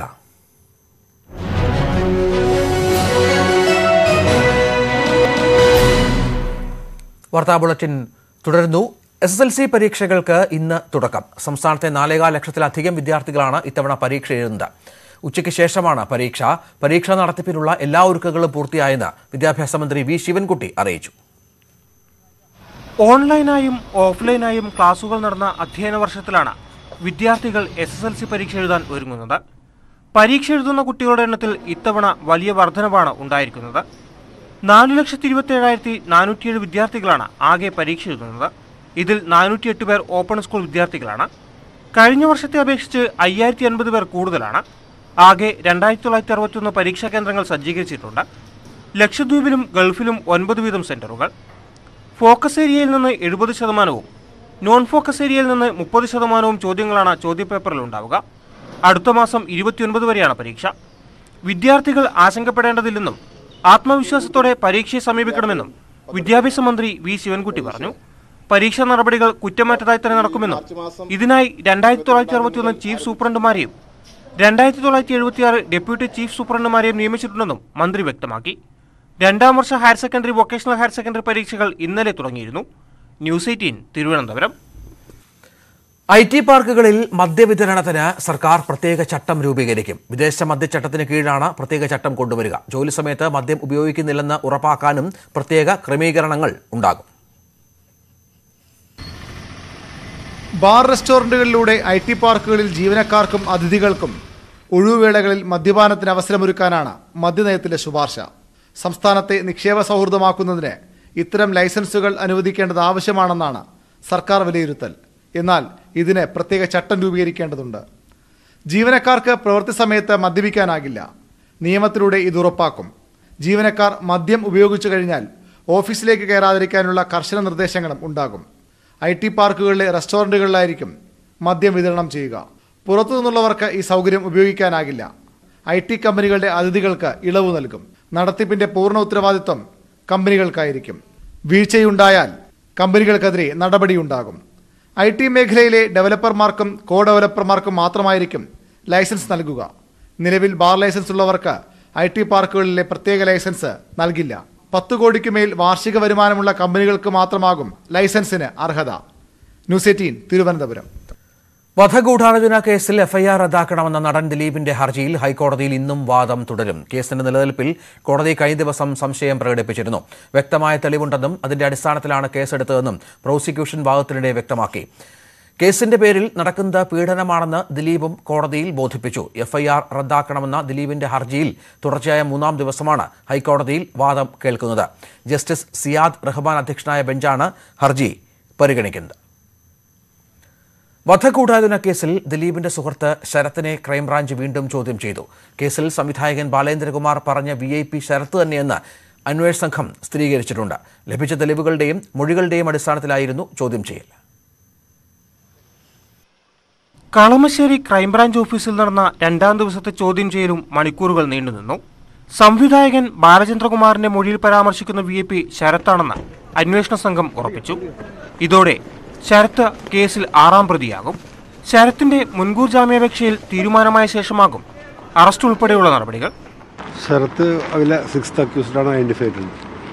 S1: വാർത്താ ബുള്ളറ്റിൻ തുടരുന്നു. SSLC പരീക്ഷകൾക്ക് ഇന്ന് തുടക്കം. സംസ്ഥാനത്തെ 4.25 ലക്ഷത്തിലധികം വിദ്യാർത്ഥികളാണ് ഇത്തവണ പരീക്ഷ എഴുതുന്നത്. ഉച്ചയ്ക്ക് ശേഷമാണ് പരീക്ഷ. പരീക്ഷാ നടത്തിപ്പിനുള്ള എല്ലാ ഒരുക്കങ്ങളും പൂർത്തിയായെന്ന് വിദ്യാഭ്യാസ മന്ത്രി വി ശിവൻകുട്ടി അറിയിച്ചു.
S7: ഓൺലൈനായും ഓഫ്ലൈനായും ക്ലാസുകൾ നടന്ന അധ്യയന വർഷത്തിലാണ് വിദ്യാർത്ഥികൾ SSLC പരീക്ഷ എഴുതാൻ ഒരുങ്ങുന്നത്. പരീക്ഷ എഴുതുന്ന കുട്ടികളുടെ എണ്ണത്തിൽ ഇത്തവണ വലിയ വർധനവാണ് ഉണ്ടായിരിക്കുന്നത്. 4,27,407 വിദ്യാർത്ഥികളാണ് ആകെ പരീക്ഷ എഴുതുന്നത്. ഇതിൽ 408 പേർ ഓപ്പൺ സ്കൂൾ വിദ്യാർത്ഥികളാണ്. കഴിഞ്ഞ വർഷത്തെ അപേക്ഷിച്ച് 5050 പേർ കൂടുതലാണ്. ആകെ 2961 പരീക്ഷാ കേന്ദ്രങ്ങൾ സജ്ജീകരിച്ചിട്ടുണ്ട്. ലക്ഷദ്വീപിലും ഗൾഫിലും 9 വീതം സെന്ററുകൾ. ഫോക്കസ് ഏരിയയിൽ നിന്ന് 70%, നോൺ ഫോക്കസ് ഏരിയയിൽ നിന്ന് 30% ചോദ്യങ്ങളാണ് ചോദ്യപേപ്പറിൽ ഉണ്ടാവുക. അടുത്ത മാസം 29 വരെയാണ് പരീക്ഷ. വിദ്യാർത്ഥികൾ ആശങ്കപ്പെടേണ്ടതില്ലെന്നും ആത്മവിശ്വാസത്തോടെ പരീക്ഷയെ സമീപിക്കണമെന്നും വിദ്യാഭ്യാസ മന്ത്രി വി ശിവൻകുട്ടി പറഞ്ഞു. പരീക്ഷാ നടപടികൾ കുറ്റമറ്റതായി തന്നെ നടക്കുമെന്നും ഇതിനായി 2961 ചീഫ് സൂപ്രണ്ടുമാരെയും 2976 ഡെപ്യൂട്ടി ചീഫ് സൂപ്രണ്ടുമാരെയും നിയമിച്ചിട്ടുണ്ടെന്നും മന്ത്രി വ്യക്തമാക്കി. 2ാം വർഷ higher secondary vocational higher secondary പരീക്ഷകൾ ഇന്നലെ തുടങ്ങിയിരുന്നു. ന്യൂസ് 18 തിരുവനന്തപുരം.
S1: IT പാർക്കുകളിൽ മദ്യവിതരണത്തിന് സർക്കാർ പ്രത്യേക ചട്ടം രൂപീകരിക്കും. വിദേശ മദ്യചട്ടത്തിന് കീഴിലാണ് പ്രത്യേക ചട്ടം കൊണ്ടുവരിക. ജോലി സമയത്ത് മദ്യം ഉപയോഗിക്കുന്നില്ലെന്ന് ഉറപ്പാക്കാനും പ്രത്യേക ക്രമീകരണങ്ങൾ ഉണ്ടാകും.
S10: ബാർ റെസ്റ്റോറന്റുകളിലൂടെ IT പാർക്കുകളിൽ ജീവനക്കാർക്കും അതിഥികൾക്കും ഒഴിവുവേളകളിൽ മദ്യപാനത്തിന് അവസരമൊരുക്കാനാണ് മദ്യനയത്തിലെ ശുപാർശ. സംസ്ഥാനത്തെ നിക്ഷേപ സൗഹൃദമാക്കുന്നതിന് ഇത്തരം ലൈസൻസുകൾ അനുവദിക്കേണ്ടത് ആവശ്യമാണെന്നാണ് സർക്കാർ വിലയിരുത്തൽ. എന്നാൽ ഇതിന് പ്രത്യേക ചട്ടം രൂപീകരിക്കേണ്ടതുണ്ട്. ജീവനക്കാർക്ക് പ്രവൃത്തി സമയത്ത് മദ്യപിക്കാനാകില്ല. നിയമത്തിലൂടെ ഇത് ഉറപ്പാക്കും. ജീവനക്കാർ മദ്യം ഉപയോഗിച്ചു കഴിഞ്ഞാൽ ഓഫീസിലേക്ക് കയറാതിരിക്കാനുള്ള കർശന നിർദ്ദേശങ്ങളും ഉണ്ടാകും. IT പാർക്കുകളിലെ റെസ്റ്റോറൻറ്റുകളിലായിരിക്കും മദ്യം വിതരണം ചെയ്യുക. പുറത്തുനിന്നുള്ളവർക്ക് ഈ സൗകര്യം ഉപയോഗിക്കാനാകില്ല. IT കമ്പനികളുടെ അതിഥികൾക്ക് ഇളവ് നൽകും. നടത്തിപ്പിന്റെ പൂർണ്ണ ഉത്തരവാദിത്വം കമ്പനികൾക്കായിരിക്കും. വീഴ്ചയുണ്ടായാൽ കമ്പനികൾക്കെതിരെ നടപടിയുണ്ടാകും. IT മേഖലയിലെ ഡെവലപ്പർമാർക്കും കോ ഡെവലപ്പർമാർക്കും മാത്രമായിരിക്കും ലൈസൻസ് നൽകുക. നിലവിൽ ബാർ ലൈസൻസ് ഉള്ളവർക്ക് IT പാർക്കുകളിലെ പ്രത്യേക ലൈസൻസ് നൽകില്ല. 10 കോടിക്ക് മേൽ വാർഷിക വരുമാനമുള്ള കമ്പനികൾക്ക് മാത്രമാകും ലൈസൻസിന് അർഹത. ന്യൂസ് 18 തിരുവനന്തപുരം.
S1: വധഗൂഢാലോചന കേസിൽ FIR റദ്ദാക്കണമെന്ന നടൻ ദിലീപിന്റെ ഹർജിയിൽ ഹൈക്കോടതിയിൽ ഇന്നും വാദം തുടരും. കേസിന്റെ നിലനിൽപ്പിൽ കോടതി കഴിഞ്ഞ ദിവസം സംശയം പ്രകടിപ്പിച്ചിരുന്നു. വ്യക്തമായ തെളിവുണ്ടെന്നും അതിന്റെ അടിസ്ഥാനത്തിലാണ് കേസെടുത്തതെന്നും പ്രോസിക്യൂഷൻ വാദത്തിനിടെ വ്യക്തമാക്കി. കേസിന്റെ പേരിൽ നടക്കുന്നത് പീഡനമാണെന്ന് ദിലീപും കോടതിയിൽ ബോധിപ്പിച്ചു. FIR റദ്ദാക്കണമെന്ന ദിലീപിന്റെ ഹർജിയിൽ തുടർച്ചയായ 3ാം ദിവസമാണ് ഹൈക്കോടതിയിൽ വാദം കേൾക്കുന്നത്. ജസ്റ്റിസ് സിയാദ് റഹ്മാൻ അധ്യക്ഷനായ ബെഞ്ചാണ് ഹർജി പരിഗണിക്കുന്നത്. വധഗൂഢാലോചന കേസിൽ ദിലീപിന്റെ സുഹൃത്ത് ശരത്തിനെ ക്രൈംബ്രാഞ്ച് വീണ്ടും ചോദ്യം ചെയ്തു. കേസിൽ സംവിധായകൻ ബാലേന്ദ്രകുമാർ പറഞ്ഞ VIP ശരത്ത് തന്നെയെന്ന് അന്വേഷണ സംഘം സ്ഥിരീകരിച്ചിട്ടുണ്ട്. ലഭിച്ച തെളിവുകളുടെയും മൊഴികളുടെയും അടിസ്ഥാനത്തിലായിരുന്നു ചോദ്യം ചെയ്യൽ.
S7: കളമശ്ശേരി ക്രൈംബ്രാഞ്ച് ഓഫീസിൽ നടന്ന 2ാം ദിവസത്തെ ചോദ്യം ചെയ്യലും മണിക്കൂറുകൾ നീണ്ടുനിന്നു. സംവിധായകൻ ബാലചന്ദ്രകുമാറിന്റെ മൊഴിയിൽ പരാമർശിക്കുന്ന VIP ശരത്താണെന്ന് അന്വേഷണ സംഘം ഉറപ്പിച്ചു. ഇതോടെ ശരത്ത് കേസിൽ 6ാം പ്രതിയാകും. ശരത്തിന്റെ മുൻകൂർ ജാമ്യാപേക്ഷയിൽ തീരുമാനമായ ശേഷമാകും അറസ്റ്റ് ഉൾപ്പെടെയുള്ള നടപടികൾ.
S11: ശരത്ത് അതിലെ 6th അക്യൂസ്ഡാണ് ഐഡന്റിഫൈ ചെയ്തത്.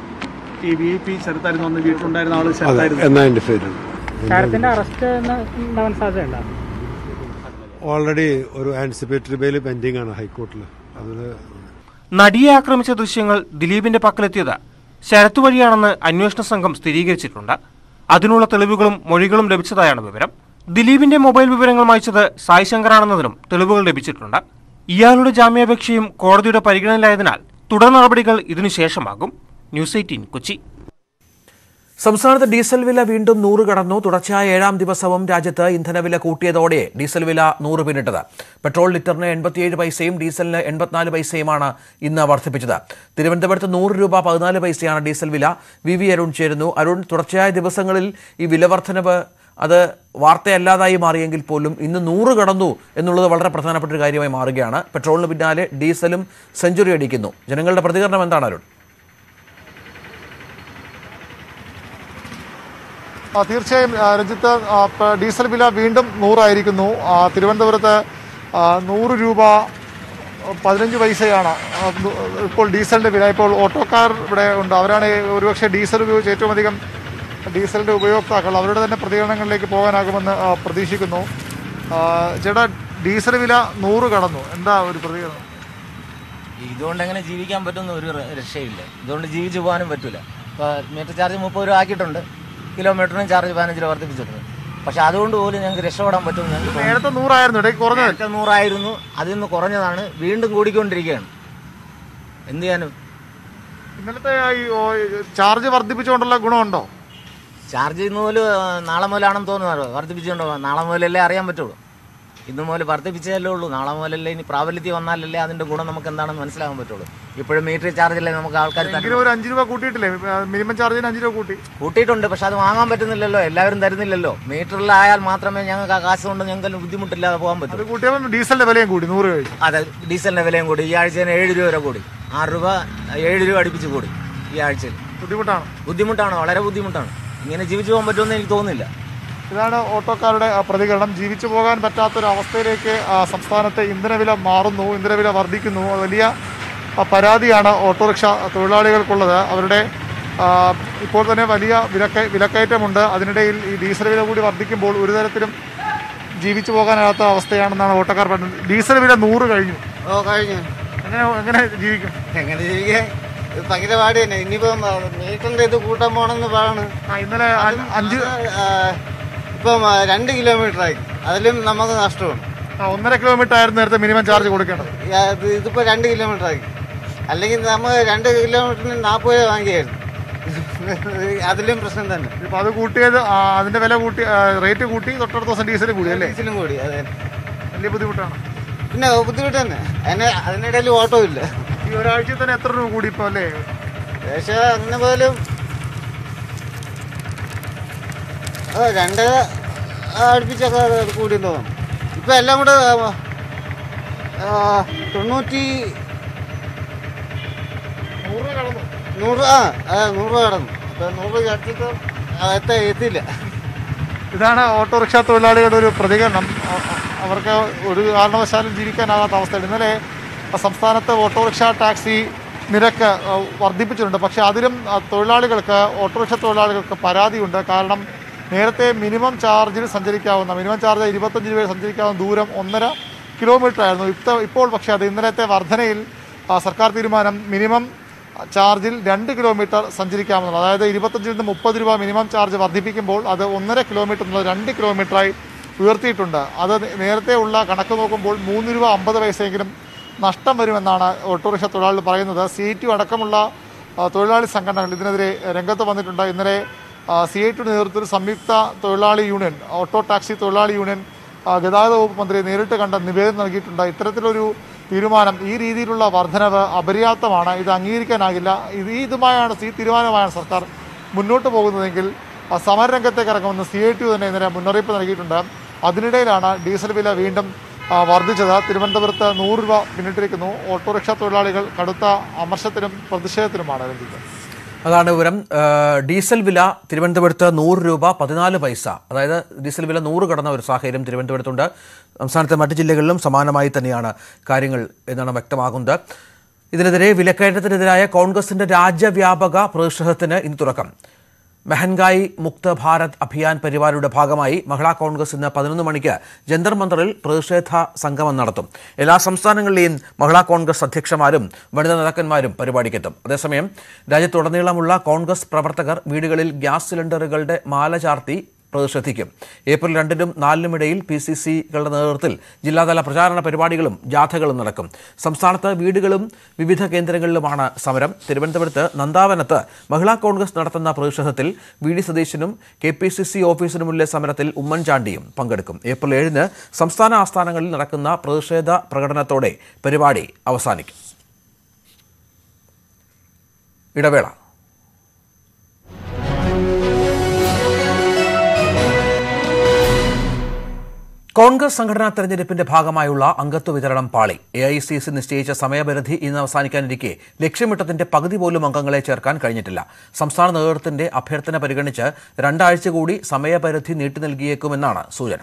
S11: ഓൾറെഡി ഒരു ആൻസിപ്പേറ്ററി ബെയിൽ പെൻഡിംഗ് ആണ് ഹൈക്കോർട്ടിൽ.
S7: നടിയെ ആക്രമിച്ച ദൃശ്യങ്ങൾ ദിലീപിന്റെ പക്കലെത്തിയത് ശരത്ത് വഴിയാണെന്ന് അന്വേഷണ സംഘം സ്ഥിരീകരിച്ചിട്ടുണ്ട്. അതിനുള്ള തെളിവുകളും മൊഴികളും ലഭിച്ചതായാണ് വിവരം. ദിലീപിന്റെ മൊബൈൽ വിവരങ്ങൾ മായ്ച്ചത് സായ് ശങ്കറാണെന്നതിനും തെളിവുകൾ ലഭിച്ചിട്ടുണ്ട്. ഇയാളുടെ ജാമ്യാപേക്ഷയും കോടതിയുടെ പരിഗണനയിലായതിനാൽ തുടർ നടപടികൾ ഇതിനുശേഷമാകും. ന്യൂസ് 18 കൊച്ചി.
S1: സംസ്ഥാനത്ത് ഡീസൽ വില വീണ്ടും 100 കടന്നു. തുടർച്ചയായ 7ാം ദിവസവും രാജ്യത്ത് ഇന്ധനവില കൂട്ടിയതോടെ ഡീസൽ വില 100 പിന്നിട്ടത്. പെട്രോൾ ലിറ്ററിന് 87 പൈസയും ഡീസലിന് 84 പൈസയുമാണ് ഇന്ന് വർദ്ധിപ്പിച്ചത്. തിരുവനന്തപുരത്ത് 100 രൂപ 14 പൈസയാണ് ഡീസൽ വില. VV അരുൺ ചേരുന്നു. അരുൺ, തുടർച്ചയായ ദിവസങ്ങളിൽ ഈ വില വർധനവ് അത് വാർത്തയല്ലാതായി മാറിയെങ്കിൽ പോലും ഇന്ന് 100 കടന്നു എന്നുള്ളത് വളരെ പ്രധാനപ്പെട്ട ഒരു കാര്യമായി മാറുകയാണ്. പെട്രോളിന് പിന്നാലെ ഡീസലും സെഞ്ചുറി അടിക്കുന്നു. ജനങ്ങളുടെ പ്രതികരണം എന്താണ് അരുൺ?
S10: തീർച്ചയായും രഞ്ജിത്ത്, ഡീസൽ വില വീണ്ടും 100 ആയിരിക്കുന്നു. തിരുവനന്തപുരത്ത് 100 രൂപ 15 പൈസയാണ് ഇപ്പോൾ ഡീസലിൻ്റെ വില. ഇപ്പോൾ ഓട്ടോക്കാർ ഇവിടെ ഉണ്ട്. അവരാണ് ഒരുപക്ഷെ ഡീസൽ ഉപയോഗിച്ച് ഏറ്റവും അധികം ഡീസലിൻ്റെ ഉപയോക്താക്കൾ. അവരുടെ തന്നെ പ്രതികരണങ്ങളിലേക്ക് പോകാനാകുമെന്ന് പ്രതീക്ഷിക്കുന്നു. ചേട്ടാ, ഡീസൽ വില 100 കടന്നു, എന്താ ഒരു പ്രതികരണം?
S12: ഇതുകൊണ്ട് എങ്ങനെ ജീവിക്കാൻ പറ്റുന്ന ഒരു രക്ഷയില്ല. ഇതുകൊണ്ട് ജീവിച്ചു പോകാനും പറ്റില്ല. ഇപ്പോൾ മീറ്റർ ചാർജ് 30 രൂപ ആക്കിയിട്ടുണ്ട്. കിലോമീറ്ററിനും ചാർജ് 15 രൂപ വർദ്ധിപ്പിച്ചിട്ടുണ്ട്. പക്ഷെ അതുകൊണ്ട് പോലും ഞങ്ങൾക്ക് രക്ഷപ്പെടാൻ പറ്റും.
S10: നേരത്തെ 100 ആയിരുന്നു, ഇടയ്ക്ക് കുറഞ്ഞത്.
S12: നേരത്തെ 100 ആയിരുന്നു, അതിൽ നിന്ന് കുറഞ്ഞതാണ്. വീണ്ടും കൂടിക്കൊണ്ടിരിക്കുകയാണ്. എന്ത് ചെയ്യാനും.
S10: ഇന്നലത്തെ ചാർജ് വർദ്ധിപ്പിച്ചുകൊണ്ടുള്ള ഗുണമുണ്ടോ?
S12: ചാർജ് ഇന്ന് മുതൽ നാളെ മുതലാണെന്ന് തോന്നുന്നു വർദ്ധിപ്പിച്ചുകൊണ്ടോ. നാളെ മുതലല്ലേ അറിയാൻ പറ്റുള്ളൂ. ഇന്ന് മുതൽ വർദ്ധിപ്പിച്ചതല്ലേ ഉള്ളൂ. നാളെ മുതലല്ലേ ഇനി പ്രാബല്യത്തിൽ വന്നാലല്ലേ അതിന്റെ ഗുണം നമുക്ക് എന്താണെന്ന് മനസ്സിലാകാൻ പറ്റുള്ളൂ. ഇപ്പോഴും മീറ്റർ ചാർജല്ലേ നമുക്ക് ആൾക്കാർ
S10: ഒരു 5 രൂപ കൂട്ടിയിട്ടില്ലേ? മിനിമം ചാർജിന് 5 രൂപ
S12: കൂട്ടിയിട്ടുണ്ട്. പക്ഷെ അത് വാങ്ങാൻ പറ്റുന്നില്ലല്ലോ, എല്ലാവരും തരുന്നില്ലല്ലോ. മീറ്ററിലായാൽ മാത്രമേ ഞങ്ങൾക്ക് ആ കാശ് കൊണ്ട് ഞങ്ങൾക്ക് ബുദ്ധിമുട്ടില്ലാതെ പോകാൻ പറ്റും.
S10: കൂട്ടിയപ്പോൾ ഡീസലിന്റെ വിലയും കൂടി 100 രൂപ.
S12: അതെ, ഡീസലിന്റെ വിലയും കൂടി. ഈ ആഴ്ച 7 രൂപ വരെ കൂടി. 6 രൂപ 7 രൂപ അടുപ്പിച്ച് കൂടി ഈ ആഴ്ചയിൽ. ബുദ്ധിമുട്ടാണ്, വളരെ ബുദ്ധിമുട്ടാണ്. ഇങ്ങനെ ജീവിച്ചു പോകാൻ പറ്റുമെന്ന് എനിക്ക് തോന്നുന്നില്ല.
S10: ഇതാണ് ഓട്ടോക്കാരുടെ പ്രതികരണം. ജീവിച്ചു പോകാൻ പറ്റാത്തൊരവസ്ഥയിലേക്ക് സംസ്ഥാനത്തെ ഇന്ധനവില മാറുന്നു, ഇന്ധനവില വർദ്ധിക്കുന്നു. വലിയ പരാതിയാണ് ഓട്ടോറിക്ഷ തൊഴിലാളികൾക്കുള്ളത്. അവരുടെ ഇപ്പോൾ തന്നെ വലിയ വിലക്കയറ്റമുണ്ട്. അതിനിടയിൽ ഈ ഡീസൽ വില കൂടി വർദ്ധിക്കുമ്പോൾ ഒരു തരത്തിലും ജീവിച്ചു പോകാനാകാത്ത അവസ്ഥയാണെന്നാണ് ഓട്ടോക്കാർ പറഞ്ഞത്. ഡീസൽ വില 100 കഴിഞ്ഞു.
S13: കഴിഞ്ഞു.
S10: എങ്ങനെ ജീവിക്കും?
S13: എങ്ങനെ ജീവിക്കാൻ ഭയങ്കര പാട് തന്നെ. ഇനിയിപ്പം മീറ്ററിന്റെ ഇത് കൂട്ടാൻ പോണെന്ന് പറയണ്.
S10: ഇന്നലെ 5
S13: ഇപ്പം 2 കിലോമീറ്റർ ആയി. അതിലും നമുക്ക് നഷ്ടമാണ്.
S10: 1.5 കിലോമീറ്റർ ആയിരുന്നു നേരത്തെ മിനിമം ചാർജ് കൊടുക്കേണ്ടത്.
S13: ഇതിപ്പോ 2 കിലോമീറ്റർ ആയി. അല്ലെങ്കിൽ നമ്മൾ 2 കിലോമീറ്ററിന് 40 രൂപ വാങ്ങിയായിരുന്നു. അതിലും പ്രശ്നം തന്നെ.
S10: ഇപ്പൊ അത് കൂട്ടിയത്, അതിന്റെ വില കൂട്ടി, റേറ്റ് കൂട്ടി, തൊട്ടടുത്ത ദിവസം ഡീസൽ കൂടി അല്ലേ?
S13: ഡീസലും കൂടി. അതെ,
S10: വലിയ ബുദ്ധിമുട്ടാണ്.
S13: പിന്നെ ബുദ്ധിമുട്ട് തന്നെ. അതിനിടയിൽ ഓട്ടോ ഇല്ല.
S10: ഈ ഒരാഴ്ച തന്നെ എത്ര രൂപ കൂടി ഇപ്പൊ അല്ലേ?
S13: പക്ഷേ അങ്ങനെ പോലും 2 അടുപ്പിച്ചൊക്കെ കൂടി തോന്നും. ഇപ്പൊ എല്ലാം കൂടെ 100 രൂപ കടന്നു. ഇപ്പൊ 100 രൂപ അടുത്തിട്ട് എത്തില്ല.
S10: ഇതാണ് ഓട്ടോറിക്ഷ തൊഴിലാളികളുടെ ഒരു പ്രതികരണം. അവർക്ക് ഒരു കാരണവശാലും ജീവിക്കാനാകാത്ത അവസ്ഥയാണ്. ഇന്നലെ സംസ്ഥാനത്ത് ഓട്ടോറിക്ഷ ടാക്സി നിരക്ക് വർദ്ധിപ്പിച്ചിട്ടുണ്ട്. പക്ഷേ അതിലും ഓട്ടോറിക്ഷ തൊഴിലാളികൾക്ക് പരാതിയുണ്ട്. കാരണം നേരത്തെ മിനിമം ചാർജിൽ സഞ്ചരിക്കാവുന്ന, മിനിമം ചാർജ് 25 രൂപയിൽ സഞ്ചരിക്കാവുന്ന ദൂരം 1.5 കിലോമീറ്റർ ആയിരുന്നു. ഇപ്പോൾ പക്ഷേ അത് ഇന്നലത്തെ വർധനയിൽ സർക്കാർ തീരുമാനം മിനിമം ചാർജിൽ 2 കിലോമീറ്റർ സഞ്ചരിക്കാവുന്നത്, അതായത് 25 നിന്ന് 30 രൂപ മിനിമം ചാർജ് വർദ്ധിപ്പിക്കുമ്പോൾ അത് 1.5 കിലോമീറ്റർ എന്നത് 2 കിലോമീറ്ററായി ഉയർത്തിയിട്ടുണ്ട്. അത് നേരത്തെ ഉള്ള കണക്ക് നോക്കുമ്പോൾ 3 രൂപ 50 പൈസയെങ്കിലും നഷ്ടം വരുമെന്നാണ് ഓട്ടോറിക്ഷ തൊഴിലാളികൾ പറയുന്നത്. CITU അടക്കമുള്ള തൊഴിലാളി സംഘടനകൾ ഇതിനെതിരെ രംഗത്ത് വന്നിട്ടുണ്ട്. ഇന്നലെ CITU നേതൃത്വത്തിൽ സംയുക്ത തൊഴിലാളി യൂണിയൻ, ഓട്ടോ ടാക്സി തൊഴിലാളി യൂണിയൻ ഗതാഗത വകുപ്പ് മന്ത്രിയെ നേരിട്ട് കണ്ട് നിവേദനം നൽകിയിട്ടുണ്ട്. ഇത്തരത്തിലൊരു തീരുമാനം, ഈ രീതിയിലുള്ള വർധനവ് അപര്യാപ്തമാണ്, ഇത് അംഗീകരിക്കാനാകില്ല. ഈ തീരുമാനമായാണ് സർക്കാർ മുന്നോട്ട് പോകുന്നതെങ്കിൽ സമരരംഗത്തേക്ക് ഇറങ്ങുമെന്ന് CITU തന്നെ ഇന്നലെ മുന്നറിയിപ്പ് നൽകിയിട്ടുണ്ട്. അതിനിടയിലാണ് ഡീസൽ വില വീണ്ടും വർദ്ധിച്ചത്. തിരുവനന്തപുരത്ത് 100 രൂപ പിന്നിട്ടിരിക്കുന്നു. ഓട്ടോറിക്ഷ തൊഴിലാളികൾ കടുത്ത അമർഷത്തിനും പ്രതിഷേധത്തിനുമാണ് രഞ്ജിത്ത്.
S1: അതാണ് വിവരം. ഡീസൽ വില തിരുവനന്തപുരത്ത് 100 രൂപ 14 പൈസ, അതായത് ഡീസൽ വില 100 കടന്ന ഒരു സാഹചര്യം തിരുവനന്തപുരത്തുണ്ട്. സംസ്ഥാനത്തെ മറ്റ് ജില്ലകളിലും സമാനമായി തന്നെയാണ് കാര്യങ്ങൾ എന്നാണ് വ്യക്തമാകുന്നത്. ഇതിനെതിരെ വിലക്കയറ്റത്തിനെതിരായ കോൺഗ്രസിന്റെ രാജ്യവ്യാപക പ്രതിഷേധത്തിന് ഇന്ന് തുടക്കം. മെഹൻഗായി മുക്ത ഭാരത് അഭിയാൻ പരിപാടിയുടെ ഭാഗമായി മഹിളാ കോൺഗ്രസ് ഇന്ന് 11 മണിക്ക് ജന്തർ മന്ദറിൽ പ്രതിഷേധ സംഗമം നടത്തും. എല്ലാ സംസ്ഥാനങ്ങളിലെയും മഹിളാ കോൺഗ്രസ് അധ്യക്ഷന്മാരും വനിതാ നേതാക്കന്മാരും പരിപാടിക്കെത്തും. അതേസമയം രാജ്യത്തുടനീളമുള്ള കോൺഗ്രസ് പ്രവർത്തകർ വീടുകളിൽ ഗ്യാസ് സിലിണ്ടറുകളുടെ മാല ചാർത്തി പ്രതിഷേധിക്കും. ഏപ്രിൽ 2-നും 4-നും ഇടയിൽ PCCകളുടെ നേതൃത്വത്തിൽ ജില്ലാതല പ്രചാരണ പരിപാടികളും ജാഥകളും നടക്കും. സംസ്ഥാനത്ത് വീടുകളും വിവിധ കേന്ദ്രങ്ങളിലുമാണ് സമരം. തിരുവനന്തപുരത്ത് നന്ദാവനത്ത് മഹിളാ കോൺഗ്രസ് നടത്തുന്ന പ്രതിഷേധത്തിൽ VD സതീശനും KPCC ഓഫീസിനു മുന്നിലെ സമരത്തിൽ ഉമ്മൻചാണ്ടിയും പങ്കെടുക്കും. ഏപ്രിൽ 7-ന് സംസ്ഥാന ആസ്ഥാനങ്ങളിൽ നടക്കുന്ന പ്രതിഷേധ പ്രകടനത്തോടെ പരിപാടി അവസാനിക്കും. ഇടവേള. കോൺഗ്രസ് സംഘടനാ തെരഞ്ഞെടുപ്പിന്റെ ഭാഗമായുള്ള അംഗത്വ വിതരണം പാളി. AICC നിശ്ചയിച്ച സമയപരിധി ഇന്ന് അവസാനിക്കാനിരിക്കെ ലക്ഷ്യമിട്ടതിന്റെ പകുതി പോലും അംഗങ്ങളെ ചേർക്കാൻ കഴിഞ്ഞിട്ടില്ല. സംസ്ഥാന നേതൃത്വത്തിന്റെ അഭ്യർത്ഥന പരിഗണിച്ച് 2 ആഴ്ച കൂടി സമയപരിധി നീട്ടി നൽകിയേക്കുമെന്നാണ് സൂചന.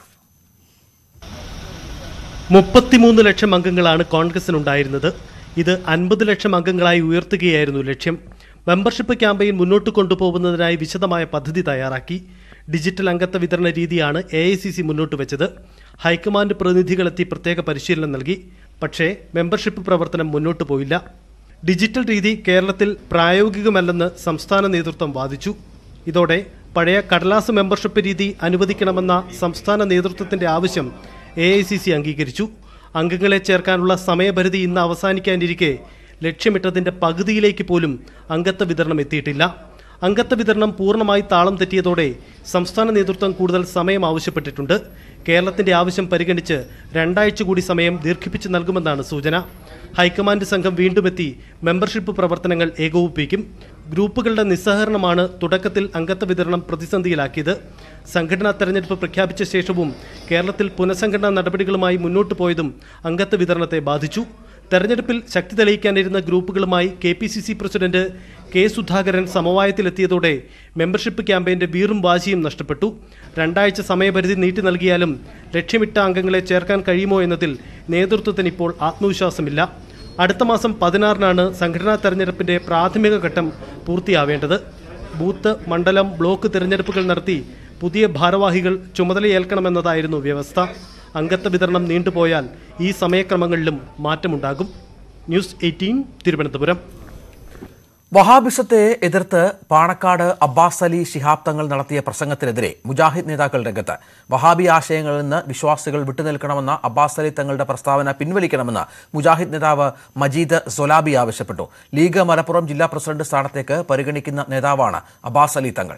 S9: 33 ലക്ഷം അംഗങ്ങളാണ് കോൺഗ്രസിനുണ്ടായിരുന്നത്. ഇത് 50 ലക്ഷം അംഗങ്ങളായി ഉയർത്തുകയായിരുന്നു ലക്ഷ്യം. മെമ്പർഷിപ്പ് ക്യാമ്പയിൻ മുന്നോട്ട് കൊണ്ടുപോകുന്നതിനായി വിശദമായ പദ്ധതി തയ്യാറാക്കി. ഡിജിറ്റൽ അംഗത്വ വിതരണ രീതിയാണ് AICC മുന്നോട്ട് വെച്ചത്. ഹൈക്കമാൻഡ് പ്രതിനിധികളെത്തി പ്രത്യേക പരിശീലനം നൽകി. പക്ഷേ മെമ്പർഷിപ്പ് പ്രവർത്തനം മുന്നോട്ട് പോയില്ല. ഡിജിറ്റൽ രീതി കേരളത്തിൽ പ്രായോഗികമല്ലെന്ന് സംസ്ഥാന നേതൃത്വം വാദിച്ചു. ഇതോടെ പഴയ കടലാസ് മെമ്പർഷിപ്പ് രീതി അനുവദിക്കണമെന്ന സംസ്ഥാന നേതൃത്വത്തിന്റെ ആവശ്യം AICC അംഗീകരിച്ചു. അംഗങ്ങളെ ചേർക്കാനുള്ള സമയപരിധി ഇന്ന് അവസാനിക്കാനിരിക്കെ ലക്ഷ്യമിട്ടതിന്റെ പകുതിയിലേക്ക് പോലും അംഗത്വ വിതരണം എത്തിയിട്ടില്ല. അംഗത്വ വിതരണം പൂർണ്ണമായി താളം തെറ്റിയതോടെ സംസ്ഥാന നേതൃത്വം കൂടുതൽ സമയം ആവശ്യപ്പെട്ടിട്ടുണ്ട്. കേരളത്തിന്റെ ആവശ്യം പരിഗണിച്ച് 2 ആഴ്ച കൂടി സമയം ദീർഘിപ്പിച്ച് നൽകുമെന്നാണ് സൂചന. ഹൈക്കമാൻഡ് സംഘം വീണ്ടുമെത്തി മെമ്പർഷിപ്പ് പ്രവർത്തനങ്ങൾ ഏകോപിപ്പിക്കും. ഗ്രൂപ്പുകളുടെ നിസ്സഹകരണമാണ് തുടക്കത്തിൽ അംഗത്വ വിതരണം പ്രതിസന്ധിയിലാക്കിയത്. സംഘടനാ തെരഞ്ഞെടുപ്പ് പ്രഖ്യാപിച്ച ശേഷവും കേരളത്തിൽ പുനഃസംഘടനാ നടപടികളുമായി മുന്നോട്ടു പോയതും അംഗത്വ വിതരണത്തെ ബാധിച്ചു. തെരഞ്ഞെടുപ്പിൽ ശക്തി തെളിയിക്കാനിരുന്ന ഗ്രൂപ്പുകളുമായി KPCC പ്രസിഡന്റ് K. സുധാകരൻ സമവായത്തിലെത്തിയതോടെ മെമ്പർഷിപ്പ് ക്യാമ്പയിന്റെ വീറും വാശിയും നഷ്ടപ്പെട്ടു. 2 ആഴ്ച സമയപരിധി നീട്ടി നൽകിയാലും ലക്ഷ്യമിട്ട അംഗങ്ങളെ ചേർക്കാൻ കഴിയുമോ എന്നതിൽ നേതൃത്വത്തിന് ഇപ്പോൾ ആത്മവിശ്വാസമില്ല. അടുത്ത മാസം 16-നാണ് സംഘടനാ തെരഞ്ഞെടുപ്പിന്റെ പ്രാഥമിക ഘട്ടം പൂർത്തിയാവേണ്ടത്. ബൂത്ത്, മണ്ഡലം, ബ്ലോക്ക് തെരഞ്ഞെടുപ്പുകൾ നടത്തി പുതിയ ഭാരവാഹികൾ ചുമതലയേൽക്കണമെന്നതായിരുന്നു വ്യവസ്ഥ. അംഗത്വ വിതരണം നീണ്ടുപോയാൽ ഈ സമയക്രമങ്ങളിലും മാറ്റമുണ്ടാകും. ന്യൂസ് 18 തിരുവനന്തപുരം.
S1: വഹാബിസത്തെ എതിർത്ത് പാണക്കാട് അബ്ബാസ് അലി ശിഹാബ് തങ്ങൾ നടത്തിയ പ്രസംഗത്തിനെതിരെ മുജാഹിദ് നേതാക്കൾ രംഗത്ത്. വഹാബി ആശയങ്ങളിൽ നിന്ന് വിശ്വാസികൾ വിട്ടുനിൽക്കണമെന്ന അബ്ബാസ് അലി തങ്ങളുടെ പ്രസ്താവന പിൻവലിക്കണമെന്ന് മുജാഹിദ് നേതാവ് മജീദ് സൊലാബി ആവശ്യപ്പെട്ടു. ലീഗ് മലപ്പുറം ജില്ലാ പ്രസിഡന്റ് സ്ഥാനത്തേക്ക് പരിഗണിക്കുന്ന നേതാവാണ് അബ്ബാസ് അലി തങ്ങൾ.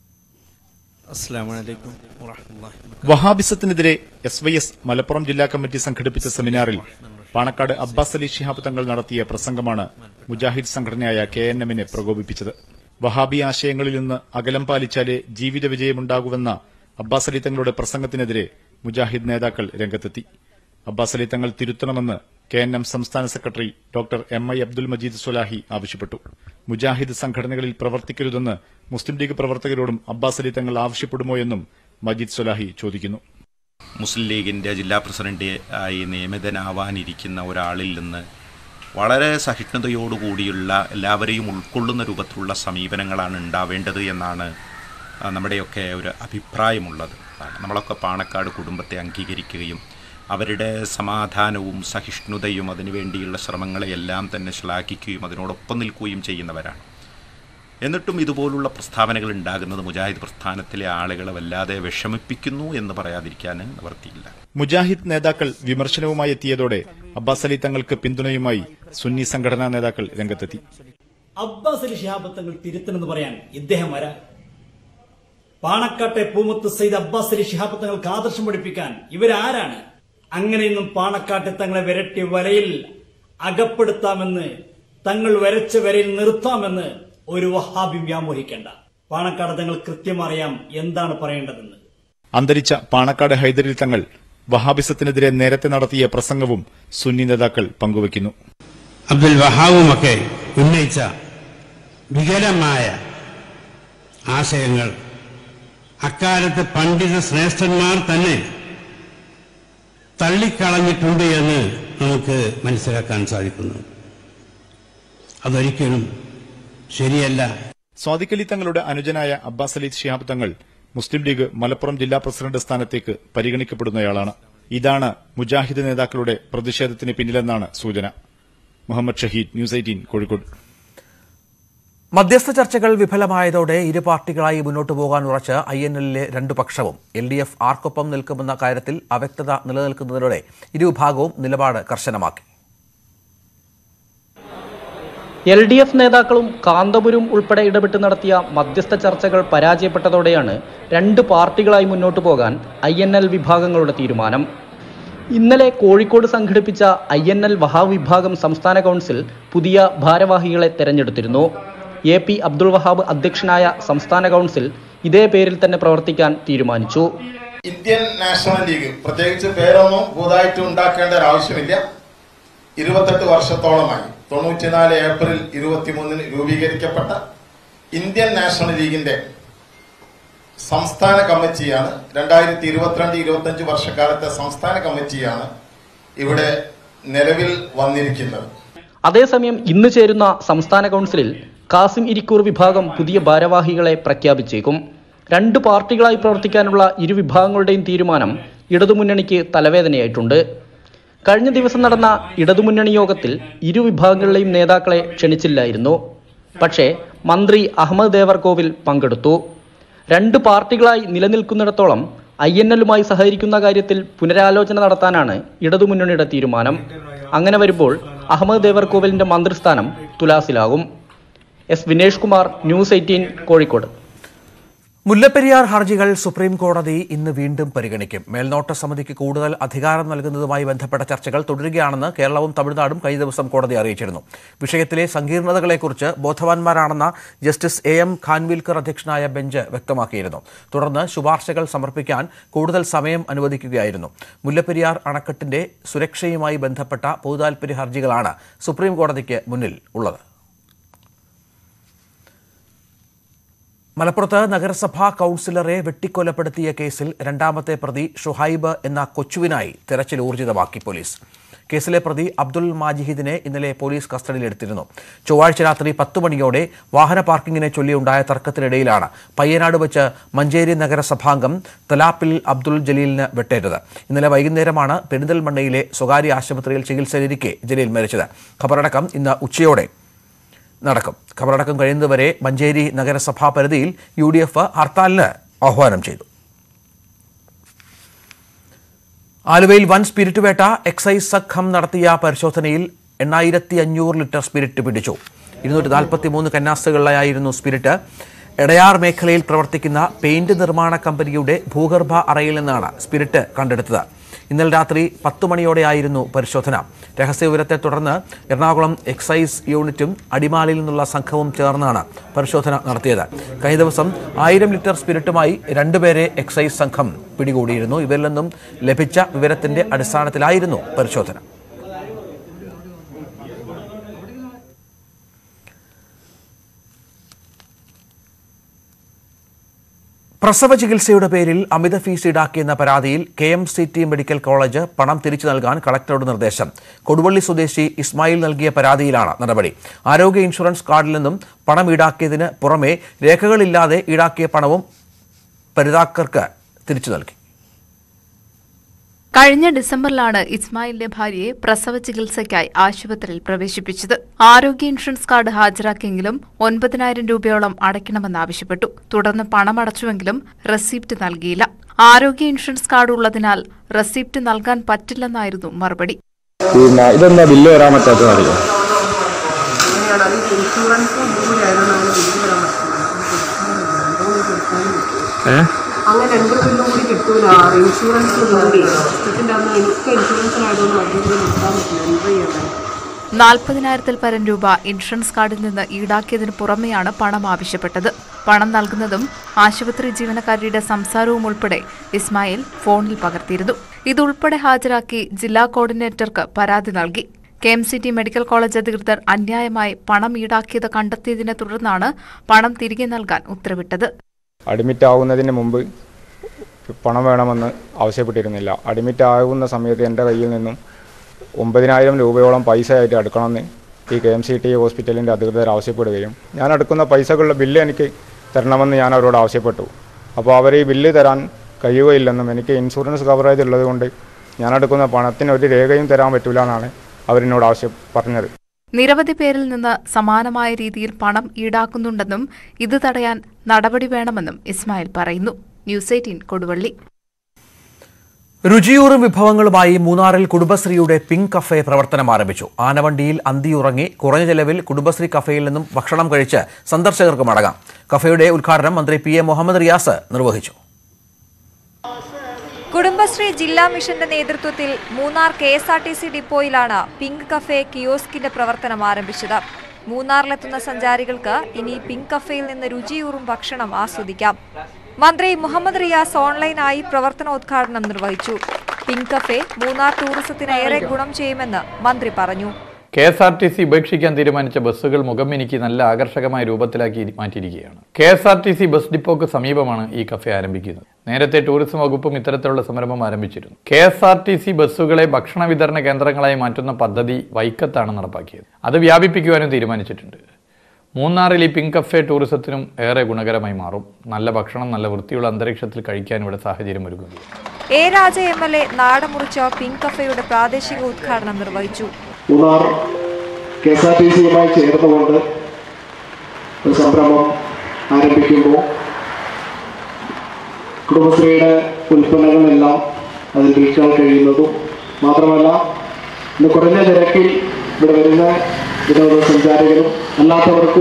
S14: വഹാബിസത്തിനെതിരെ SYS മലപ്പുറം ജില്ലാ കമ്മിറ്റി സംഘടിപ്പിച്ച സെമിനാറിൽ പാണക്കാട് അബ്ബാസ് അലി ശിഹാബ് തങ്ങൾ നടത്തിയ പ്രസംഗമാണ് മുജാഹിദ് സംഘടനയായ KNM-നെ പ്രകോപിപ്പിച്ചത്. വഹാബി ആശയങ്ങളിൽ നിന്ന് അകലം പാലിച്ചാലേ ജീവിത വിജയമുണ്ടാകുമെന്ന അബ്ബാസ് അലി തങ്ങളുടെ പ്രസംഗത്തിനെതിരെ മുജാഹിദ് നേതാക്കൾ രംഗത്തെത്തി. അബ്ബാസ് അലി തങ്ങൾ തിരുത്തണമെന്ന് KNM സംസ്ഥാന secretary doctor MI Abdul Majeed Swalahi ആവശ്യപ്പെട്ടു. മുജാഹിദ് സംഘടനകളിൽ പ്രവർത്തിക്കരുതെന്ന് മുസ്ലിം ലീഗ് പ്രവർത്തകരോടും അബ്ബാസ് അലി തങ്ങൾ ആവശ്യപ്പെടുമോ എന്നും മജീദ് സ്വലാഹി ചോദിക്കുന്നു.
S15: മുസ്ലിം ലീഗിന്റെ ജില്ലാ പ്രസിഡന്റ് ആയി നിയമിതനാവാനിരിക്കുന്ന ഒരാളിൽ നിന്ന് വളരെ സഹിഷ്ണുതയോടുകൂടിയുള്ള എല്ലാവരെയും ഉൾക്കൊള്ളുന്ന രൂപത്തിലുള്ള സമീപനങ്ങളാണ് ഉണ്ടാവേണ്ടത് എന്നാണ് നമ്മുടെയൊക്കെ ഒരു അഭിപ്രായമുള്ളത്. നമ്മളൊക്കെ പാണക്കാട് കുടുംബത്തെ അംഗീകരിക്കുകയും അവരുടെ സമാധാനവും സഹിഷ്ണുതയും അതിനുവേണ്ടിയുള്ള ശ്രമങ്ങളെയെല്ലാം തന്നെ ശ്ലാഘിക്കുകയും അതിനോടൊപ്പം നിൽക്കുകയും ചെയ്യുന്നവരാണ്. എന്നിട്ടും ഇതുപോലുള്ള പ്രസ്താവനകൾ ഉണ്ടാകുന്നത് മുജാഹിദ് പ്രസ്ഥാനത്തിലെ ആളുകളെ വല്ലാതെ വിഷമിപ്പിക്കുന്നു എന്ന് പറയാതിരിക്കാൻ നിവർത്തിയില്ല.
S14: മുജാഹിദ് നേതാക്കൾ വിമർശനവുമായി എത്തിയതോടെ അബ്ബാസ് അലി തങ്ങൾക്ക് പിന്തുണയുമായി സുന്നി സംഘടനാ നേതാക്കൾ രംഗത്തെത്തി.
S16: അബ്ബാസ് അലി ശിഹാബ് തങ്ങൾ തിരുത്തണമെന്ന് പറയാൻ ഇദ്ദേഹം ആരാ? പാണക്കാട്ടെ പൂമുത്ത് സയ്യിദ് അബ്ബാസ് അലി ശിഹാബ് തങ്ങൾക്ക് ആദർശം പഠിപ്പിക്കാൻ ഇവരാരാണ്? അങ്ങനെയൊന്നും പാണക്കാട്ടെ തങ്ങളെ വിരട്ടി വലയിൽ അകപ്പെടുത്താമെന്ന്, തങ്ങൾ വരച്ച വരയിൽ നിർത്താമെന്ന് ഒരു വഹാബി വ്യാമോഹിക്കേണ്ട. പാണക്കാട് തങ്ങൾ കൃത്യമറിയാം എന്താണ് പറയേണ്ടതെന്ന്.
S14: അന്തരിച്ച പാണക്കാട് ഹൈദരി തങ്ങൾ വഹാബിസത്തിനെതിരെ നേരത്തെ നടത്തിയ പ്രസംഗവും സുന്നി നേതാക്കൾ പങ്കുവയ്ക്കുന്നു.
S17: അബ്ദുൽ വഹാബുമൊക്കെ ഉന്നയിച്ച വികലമായ ആശയങ്ങൾ അക്കാലത്തെ പണ്ഡിത ശ്രേഷ്ഠന്മാർ തന്നെ തള്ളിക്കളഞ്ഞിട്ടുണ്ട് എന്ന് നമുക്ക് മനസ്സിലാക്കാൻ സാധിക്കുന്നു. അതൊരിക്കലും ശരിയല്ല.
S14: സ്വാദിഖ് അലി തങ്ങളുടെ അനുജനായ അബ്ബാസ് അലി ശിഹാബ് തങ്ങൾ മുസ്ലിം ലീഗ് മലപ്പുറം ജില്ലാ പ്രസിഡന്റ് സ്ഥാനത്തേക്ക് പരിഗണിക്കപ്പെടുന്നയാളാണ്. ഇതാണ് മുജാഹിദ് നേതാക്കളുടെ പ്രതിഷേധത്തിന് പിന്നിലെന്നാണ് സൂചന. മുഹമ്മദ് ഷഹീദ്, ന്യൂസ് 18 കോഴിക്കോട്.
S1: മധ്യസ്ഥ ചർച്ചകൾ വിഫലമായതോടെ ഇരു പാർട്ടികളായി മുന്നോട്ടു പോകാൻ ഉറച്ച് INL-ലെ 2 പക്ഷവും LDF ആർക്കൊപ്പം നിൽക്കുമെന്ന കാര്യത്തിൽ അവ്യക്തത നിലനിൽക്കുന്നതോടെ ഇരുവിഭാഗവും നിലപാട് കർശനമാക്കി.
S18: LDF നേതാക്കളും കാന്തപുരം ഉൾപ്പെടെ ഇടപെട്ട് നടത്തിയ മധ്യസ്ഥ ചർച്ചകൾ പരാജയപ്പെട്ടതോടെയാണ് 2 പാർട്ടികളായി മുന്നോട്ടു പോകാൻ INL വിഭാഗങ്ങളുടെ തീരുമാനം. ഇന്നലെ കോഴിക്കോട് സംഘടിപ്പിച്ച INL വഹാബ് വിഭാഗം സംസ്ഥാന കൗൺസിൽ പുതിയ ഭാരവാഹികളെ തെരഞ്ഞെടുത്തിരുന്നു. AP അബ്ദുൾ വഹാബ് അധ്യക്ഷനായ സംസ്ഥാന കൗൺസിൽ ഇതേ പേരിൽ തന്നെ പ്രവർത്തിക്കാൻ തീരുമാനിച്ചു.
S19: ഇന്ത്യൻ നാഷണൽ ലീഗ് പ്രത്യേകിച്ച് പേരൊന്നും പുതുതായിട്ട് ഉണ്ടാക്കേണ്ട ഒരാവശ്യമില്ല. 28 വർഷത്തോളമായി 94 ഏപ്രിൽ 23 രൂപീകരിക്കപ്പെട്ട ഇന്ത്യൻ നാഷണൽ ലീഗിന്റെ സംസ്ഥാന കമ്മിറ്റിയാണ് 2022-25 വർഷക്കാലത്തെ സംസ്ഥാന കമ്മിറ്റിയാണ് ഇവിടെ നിലവിൽ വന്നിരിക്കുന്നത്.
S18: അതേസമയം ഇന്ന് ചേരുന്ന സംസ്ഥാന കൗൺസിലിൽ കാസിം ഇരിക്കൂർ വിഭാഗം പുതിയ ഭാരവാഹികളെ പ്രഖ്യാപിച്ചേക്കും. 2 പാർട്ടികളായി പ്രവർത്തിക്കാനുള്ള ഇരു വിഭാഗങ്ങളുടെയും തീരുമാനം ഇടതുമുന്നണിക്ക് തലവേദനയായിട്ടുണ്ട്. കഴിഞ്ഞ ദിവസം നടന്ന ഇടതുമുന്നണി യോഗത്തിൽ ഇരു വിഭാഗങ്ങളിലെയും നേതാക്കളെ ക്ഷണിച്ചില്ലായിരുന്നു. പക്ഷേ മന്ത്രി അഹമ്മദ് ദേവർകോവിൽ പങ്കെടുത്തു. 2 പാർട്ടികളായി നിലനിൽക്കുന്നിടത്തോളം INL-ലുമായി സഹകരിക്കുന്ന കാര്യത്തിൽ പുനരാലോചന നടത്താനാണ് ഇടതുമുന്നണിയുടെ തീരുമാനം. അങ്ങനെ വരുമ്പോൾ അഹമ്മദ് ദേവർകോവിലിന്റെ മന്ത്രിസ്ഥാനം തുലാസിലാകും. S Vinesh Kumar, news 18 Kozhikode.
S1: മുല്ലപ്പെരിയാർ ഹർജികൾ സുപ്രീം കോടതി ഇന്ന് വീണ്ടും പരിഗണിക്കും. മേൽനോട്ട സമിതിക്ക് കൂടുതൽ അധികാരം നൽകുന്നതുമായി ബന്ധപ്പെട്ട ചർച്ചകൾ തുടരുകയാണെന്ന് കേരളവും തമിഴ്നാടും കഴിഞ്ഞ ദിവസം കോടതിയെ അറിയിച്ചിരുന്നു. വിഷയത്തിലെ സങ്കീർണതകളെക്കുറിച്ച് ബോധവാന്മാരാണെന്ന ജസ്റ്റിസ് AM ഖാൻവിൽക്കർ അധ്യക്ഷനായ ബെഞ്ച് വ്യക്തമാക്കിയിരുന്നു. തുടർന്ന് ശുപാർശകൾ സമർപ്പിക്കാൻ കൂടുതൽ സമയം അനുവദിക്കുകയായിരുന്നു. മുല്ലപ്പെരിയാർ അണക്കെട്ടിന്റെ സുരക്ഷയുമായി ബന്ധപ്പെട്ട പൊതുതാൽപര്യ ഹർജികളാണ് സുപ്രീം കോടതിക്ക് മുന്നിൽ ഉള്ളത്. മലപ്പുറത്ത് നഗരസഭാ കൌൺസിലറെ വെട്ടിക്കൊലപ്പെടുത്തിയ കേസിൽ രണ്ടാമത്തെ പ്രതി ഷുഹൈബ് എന്ന കൊച്ചുവിനായി തെരച്ചിൽ ഊർജിതമാക്കി പോലീസ്. കേസിലെ പ്രതി അബ്ദുൾ മാജിഹിദിനെ ഇന്നലെ പോലീസ് കസ്റ്റഡിയിലെടുത്തിരുന്നു. ചൊവ്വാഴ്ച രാത്രി 10 മണിയോടെ വാഹന പാർക്കിങ്ങിനെ ചൊല്ലിയുണ്ടായ തർക്കത്തിനിടയിലാണ് പയ്യനാട് വെച്ച് മഞ്ചേരി നഗരസഭാംഗം തലാപ്പിൽ അബ്ദുൾ ജലീലിന് വെട്ടേറ്റത്. ഇന്നലെ വൈകുന്നേരമാണ് പെരിന്തൽമണ്ണയിലെ സ്വകാര്യ ആശുപത്രിയിൽ ചികിത്സയിലിരിക്കെ ജലീൽ മരിച്ചത്. ഖബറടക്കം ഇന്ന് ഉച്ചയോടെ നടക്കും. ഖബറടക്കം കഴിയുന്നതുവരെ മഞ്ചേരി നഗരസഭാ പരിധിയിൽ UDF ഹർത്താലിന് ആഹ്വാനം ചെയ്തു. ആലുവയിൽ വൻ സ്പിരിറ്റ് വേട്ട. എക്സൈസ് സംഘം നടത്തിയ പരിശോധനയിൽ 8500 ലിറ്റർ സ്പിരിറ്റ് പിടിച്ചു. 243 കന്നാസുകളിലായിരുന്നു സ്പിരിറ്റ്. എടയാർ മേഖലയിൽ പ്രവർത്തിക്കുന്ന പെയിന്റ് നിർമ്മാണ കമ്പനിയുടെ ഭൂഗർഭ അറയിൽ നിന്നാണ് സ്പിരിറ്റ് കണ്ടെടുത്തത്. ഇന്നലെ രാത്രി 10 മണിയോടെയായിരുന്നു പരിശോധന. രഹസ്യവിവരത്തെ തുടർന്ന് എറണാകുളം എക്സൈസ് യൂണിറ്റും അടിമാലിയിൽ നിന്നുള്ള സംഘവും ചേർന്നാണ് പരിശോധന നടത്തിയത്. കഴിഞ്ഞ ദിവസം 1000 ലിറ്റർ സ്പിരിറ്റുമായി 2 പേരെ എക്സൈസ് സംഘം പിടികൂടിയിരുന്നു. ഇവരിൽ നിന്നും ലഭിച്ച വിവരത്തിന്റെ അടിസ്ഥാനത്തിലായിരുന്നു പരിശോധന. പ്രസവ ചികിത്സയുടെ പേരിൽ അമിത ഫീസ് ഈടാക്കിയെന്ന പരാതിയിൽ KMCT മെഡിക്കൽ കോളേജ് പണം തിരിച്ചു നൽകാൻ കളക്ടറുടെ നിർദ്ദേശം. കൊടുവള്ളി സ്വദേശി ഇസ്മായിൽ നൽകിയ പരാതിയിലാണ് നടപടി. ആരോഗ്യ ഇൻഷുറൻസ് കാർഡിൽ നിന്നും പണം ഈടാക്കിയതിന് പുറമെ രേഖകളില്ലാതെ ഈടാക്കിയ പണവും പരിതാക്കർക്ക് തിരിച്ചു നൽകി.
S20: കഴിഞ്ഞ ഡിസംബറിലാണ് ഇസ്മായിലിന്റെ ഭാര്യയെ പ്രസവ ചികിത്സയ്ക്കായി ആശുപത്രിയിൽ പ്രവേശിപ്പിച്ചത്. ആരോഗ്യ ഇൻഷുറൻസ് കാർഡ് ഹാജരാക്കിയെങ്കിലും 9000 രൂപയോളം അടയ്ക്കണമെന്നാവശ്യപ്പെട്ടു. തുടർന്ന് പണമടച്ചുവെങ്കിലും റെസിപ്റ്റ് നൽകിയില്ല. ആരോഗ്യ ഇൻഷുറൻസ് കാർഡ് ഉള്ളതിനാൽ റെസിപ്റ്റ് നൽകാൻ പറ്റില്ലെന്നായിരുന്നു മറുപടി.
S21: ഇതെന്താ ബില്ല് വരാൻ പറ്റാത്തത് അറിയോ?
S22: അങ്ങനെ 2 ബില്ലും കൂടി കിട്ടൂല. ഇൻഷുറൻസ് എനിക്ക് ഇൻഷുറൻസിനായതുകൊണ്ട് വണ്ടിയിൽ നിർത്താൻ പറ്റില്ല.
S20: 40,000-ൽ പരം രൂപ ഇൻഷുറൻസ് കാർഡിൽ നിന്ന് ഈടാക്കിയതിനു പുറമെയാണ് പണം ആവശ്യപ്പെട്ടത്. പണം നൽകുന്നതും ആശുപത്രി ജീവനക്കാരിയുടെ സംസാരവും ഉൾപ്പെടെ ഇസ്മായിൽ ഫോണിൽ പകർത്തിയിരുന്നു. ഇതുൾപ്പെടെ ഹാജരാക്കി ജില്ലാ കോർഡിനേറ്റർക്ക് പരാതി നൽകി. KMCT മെഡിക്കൽ കോളേജ് അധികൃതർ അന്യായമായി പണം ഈടാക്കിയത് കണ്ടെത്തിയതിനെ തുടർന്നാണ് പണം തിരികെ നൽകാൻ ഉത്തരവിട്ടത്.
S21: അഡ്മിറ്റ് ആവുന്നതിന് മുമ്പ് പണം വേണമെന്ന് ആവശ്യപ്പെട്ടിരുന്നില്ല. അഡ്മിറ്റ് ആകുന്ന സമയത്ത് എൻ്റെ കയ്യിൽ നിന്നും 9000 രൂപയോളം പൈസ ആയിട്ട് എടുക്കണമെന്ന് ഈ KMCT ഹോസ്പിറ്റലിൻ്റെ അധികൃതർ ആവശ്യപ്പെടുകയും ഞാൻ എടുക്കുന്ന പൈസകളുടെ ബില്ല് എനിക്ക് തരണമെന്ന് ഞാൻ അവരോട് ആവശ്യപ്പെട്ടു. അപ്പോൾ അവർ ഈ ബില്ല് തരാൻ കഴിയുകയില്ലെന്നും എനിക്ക് ഇൻഷുറൻസ് കവറേജ് ഉള്ളതുകൊണ്ട് ഞാൻ എടുക്കുന്ന പണത്തിന് ഒരു രേഖയും തരാൻ പറ്റില്ല എന്നാണ് അവരെന്നോട് പറഞ്ഞത്.
S20: നിരവധി പേരിൽ നിന്ന് സമാനമായ രീതിയിൽ പണം ഈടാക്കുന്നുണ്ടെന്നും ഇത് തടയാൻ നടപടി വേണമെന്നും ഇസ്മായിൽ പറയുന്നു. ന്യൂസ് 18 കൊടുവള്ളി.
S1: രുചിയൂറും വിഭവങ്ങളുമായി മൂന്നാറിൽ കുടുംബശ്രീയുടെ പിങ്ക് കഫേ പ്രവർത്തനം ആരംഭിച്ചു. ആനവണ്ടിയിൽ അന്തിയുറങ്ങി കുറഞ്ഞ ചെലവിൽ കുടുംബശ്രീ കഫേയിൽ നിന്നും ഭക്ഷണം കഴിച്ച് സന്ദർശകർക്ക് മടങ്ങാം. കഫേയുടെ ഉദ്ഘാടനം മന്ത്രി PM മുഹമ്മദ് റിയാസ് നിർവഹിച്ചു.
S23: കുടുംബശ്രീ ജില്ലാ മിഷന്റെ നേതൃത്വത്തിൽ മൂന്നാർ KSRTC ഡിപ്പോയിലാണ് പിങ്ക് കഫേ കിയോസ്കിന്റെ പ്രവർത്തനം ആരംഭിച്ചത്. മൂന്നാറിലെത്തുന്ന സഞ്ചാരികൾക്ക് ഇനി പിങ്ക് കഫേയിൽ നിന്ന് രുചിയൂറും ഭക്ഷണം ആസ്വദിക്കാം. മന്ത്രി മുഹമ്മദ് റിയാസ് ഓൺലൈനായി പ്രവർത്തനോദ്ഘാടനം നിർവഹിച്ചു. പിങ്ക് കഫേ മൂന്നാർ ടൂറിസത്തിന് ഏറെ ഗുണം ചെയ്യുമെന്ന് മന്ത്രി പറഞ്ഞു.
S24: KSRTC ഉപേക്ഷിക്കാൻ തീരുമാനിച്ച ബസ്സുകൾ മുഖംമിനിക്ക് നല്ല ആകർഷകമായ രൂപത്തിലാക്കി മാറ്റിയിരിക്കുകയാണ്. KSRTC ബസ് ഡിപ്പോക്ക് സമീപമാണ് ഈ കഫേ ആരംഭിക്കുന്നത്. നേരത്തെ ടൂറിസം വകുപ്പും ഇത്തരത്തിലുള്ള സംരംഭം ആരംഭിച്ചിരുന്നു. KSRTC ബസ്സുകളെ ഭക്ഷണ വിതരണ കേന്ദ്രങ്ങളായി മാറ്റുന്ന പദ്ധതി വൈക്കത്താണ് നടപ്പാക്കിയത്. അത് വ്യാപിപ്പിക്കുവാനും തീരുമാനിച്ചിട്ടുണ്ട്. മൂന്നാറിൽ ഈ പിങ്ക് കഫേ ടൂറിസത്തിനും ഏറെ ഗുണകരമായി മാറും. നല്ല ഭക്ഷണം നല്ല വൃത്തിയുള്ള അന്തരീക്ഷത്തിൽ കഴിക്കാൻ ഇവിടെ സാഹചര്യം ഒരുങ്ങുന്നു.
S23: A. രാജ MLA നാടമുറിച്ച പിങ്ക് കഫേയുടെ പ്രാദേശിക ഉദ്ഘാടനം നിർവഹിച്ചു.
S25: മൂന്നാർ KSRTCയുമായി ചേർന്നുകൊണ്ട് ഒരു സംരംഭം ആരംഭിക്കുമ്പോൾ കുടുംബശ്രീയുടെ ഉൽപ്പന്നങ്ങളെല്ലാം അതിൽ വിൽക്കാൻ കഴിയുന്നതും മാത്രമല്ല ഇന്ന് കുറഞ്ഞ നിരക്കിൽ ഇവിടെ വരുന്ന വിനോദസഞ്ചാരികളും അല്ലാത്തവർക്കും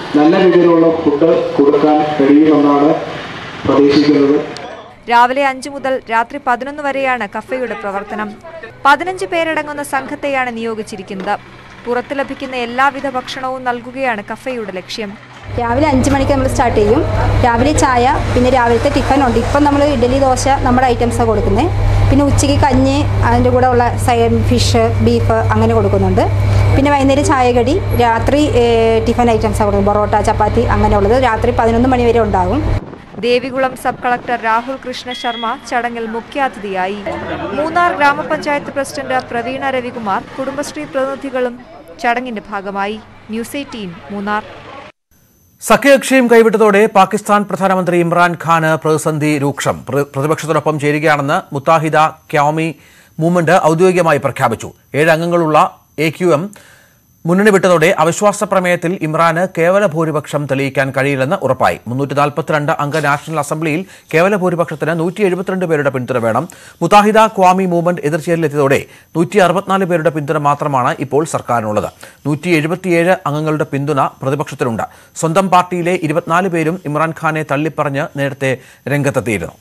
S25: നല്ല രീതിയിലുള്ള ഫുഡ് കൊടുക്കാൻ കഴിയുമെന്നാണ് പ്രതീക്ഷിക്കുന്നത്.
S23: രാവിലെ 5 മുതൽ രാത്രി 11 വരെയാണ് കഫേയുടെ പ്രവർത്തനം. 15 പേരടങ്ങുന്ന സംഘത്തെയാണ് നിയോഗിച്ചിരിക്കുന്നത്. പുറത്ത് ലഭിക്കുന്ന എല്ലാവിധ ഭക്ഷണവും നൽകുകയാണ് കഫേയുടെ ലക്ഷ്യം.
S3: രാവിലെ 5 മണിക്ക് നമ്മൾ സ്റ്റാർട്ട് ചെയ്യും. രാവിലെ ചായ, പിന്നെ രാവിലത്തെ ടിഫൻ ഉണ്ട്. ഇപ്പം നമ്മൾ ഇഡ്ഡലി, ദോശ നമ്മുടെ ഐറ്റംസാണ് കൊടുക്കുന്നത്. പിന്നെ ഉച്ചയ്ക്ക് കഞ്ഞി, അതിൻ്റെ കൂടെ ഉള്ള ഫിഷ്, ബീഫ് അങ്ങനെ കൊടുക്കുന്നുണ്ട്. പിന്നെ വൈകുന്നേരം ചായകടി, രാത്രി ടിഫൻ ഐറ്റംസാണ് കൊടുക്കുന്നത്. പൊറോട്ട, ചപ്പാത്തി അങ്ങനെയുള്ളത് രാത്രി 11 മണി വരെ ഉണ്ടാകും.
S23: ദേവികുളം സബ് കളക്ടർ രാഹുൽ കൃഷ്ണ ശർമ്മ ചടങ്ങിൽ മുഖ്യാതിഥിയായി. മൂന്നാർ ഗ്രാമപഞ്ചായത്ത് പ്രസിഡന്റ് പ്രവീണ രവികുമാർ, കുടുംബശ്രീ പ്രതിനിധികളും ചടങ്ങിന്റെ ഭാഗമായി. ന്യൂസ് 18 മൂന്നാർ.
S1: സഖ്യകക്ഷിയും കൈവിട്ടതോടെ പാകിസ്ഥാൻ പ്രധാനമന്ത്രി ഇമ്രാൻഖാന് പ്രതിസന്ധി രൂക്ഷം. പ്രതിപക്ഷത്തോടൊപ്പം ചേരുകയാണെന്ന് മുത്താഹിദ ക്യാമി മൂവ്മെന്റ് ഔദ്യോഗികമായി പ്രഖ്യാപിച്ചു. 7 അംഗങ്ങളുള്ള AQM മുന്നണി വിട്ടതോടെ അവിശ്വാസ പ്രമേയത്തിൽ ഇമ്രാന് കേവല ഭൂരിപക്ഷം തെളിയിക്കാൻ കഴിയില്ലെന്ന് ഉറപ്പായി. 342 അംഗ നാഷണൽ അസംബ്ലിയിൽ കേവല ഭൂരിപക്ഷത്തിന് 172 പേരുടെ പിന്തുണ വേണം. മുത്താഹിദ ക്വാമി മൂവ്മെന്റ് എതിർചേരലെത്തിയതോടെ 164 പേരുടെ പിന്തുണ മാത്രമാണ് ഇപ്പോൾ സർക്കാരിനുള്ളത്. 177 അംഗങ്ങളുടെ പിന്തുണ പ്രതിപക്ഷത്തിനുണ്ട്. സ്വന്തം പാർട്ടിയിലെ 24 പേരും ഇമ്രാൻഖാനെ തള്ളിപ്പറഞ്ഞ് നേരത്തെ രംഗത്തെത്തിയിരുന്നു.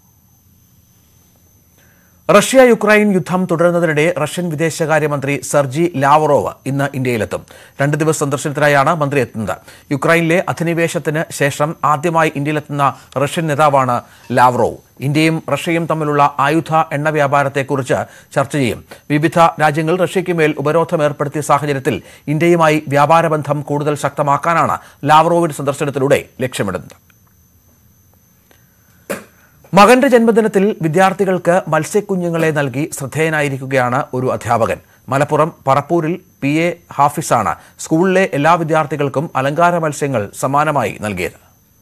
S1: റഷ്യ യുക്രൈൻ യുദ്ധം തുടരുന്നതിനിടെ റഷ്യൻ വിദേശകാര്യമന്ത്രി സെർജി ലാവറോവ് ഇന്ന് ഇന്ത്യയിലെത്തും. 2 ദിവസ സന്ദർശനത്തിനായാണ് മന്ത്രി എത്തുന്നത്. യുക്രൈനിലെ അധിനിവേശത്തിന് ശേഷം ആദ്യമായി ഇന്ത്യയിലെത്തുന്ന റഷ്യൻ നേതാവാണ് ലാവറോവ്. ഇന്ത്യയും റഷ്യയും തമ്മിലുള്ള ആയുധ എണ്ണ വ്യാപാരത്തെക്കുറിച്ച് ചർച്ച ചെയ്യും. വിവിധ രാജ്യങ്ങൾ റഷ്യയ്ക്ക് മേൽ ഉപരോധം ഏർപ്പെടുത്തിയ സാഹചര്യത്തിൽ ഇന്ത്യയുമായി വ്യാപാര ബന്ധം കൂടുതൽ ശക്തമാക്കാനാണ് ലാവറോവിന്റെ സന്ദർശനത്തിലൂടെ ലക്ഷ്യമിടുന്നത്. മകന്റെ ജന്മദിനത്തിൽ വിദ്യാർത്ഥികൾക്ക് മത്സ്യക്കുഞ്ഞുങ്ങളെ നൽകി ശ്രദ്ധേയനായിരിക്കുകയാണ് ഒരു അധ്യാപകൻ. മലപ്പുറം പറപ്പൂരിൽ PA ഹാഫിസാണ് സ്കൂളിലെ എല്ലാ വിദ്യാർത്ഥികൾക്കും അലങ്കാര മത്സ്യങ്ങൾ സമ്മാനമായി നൽകിയത്.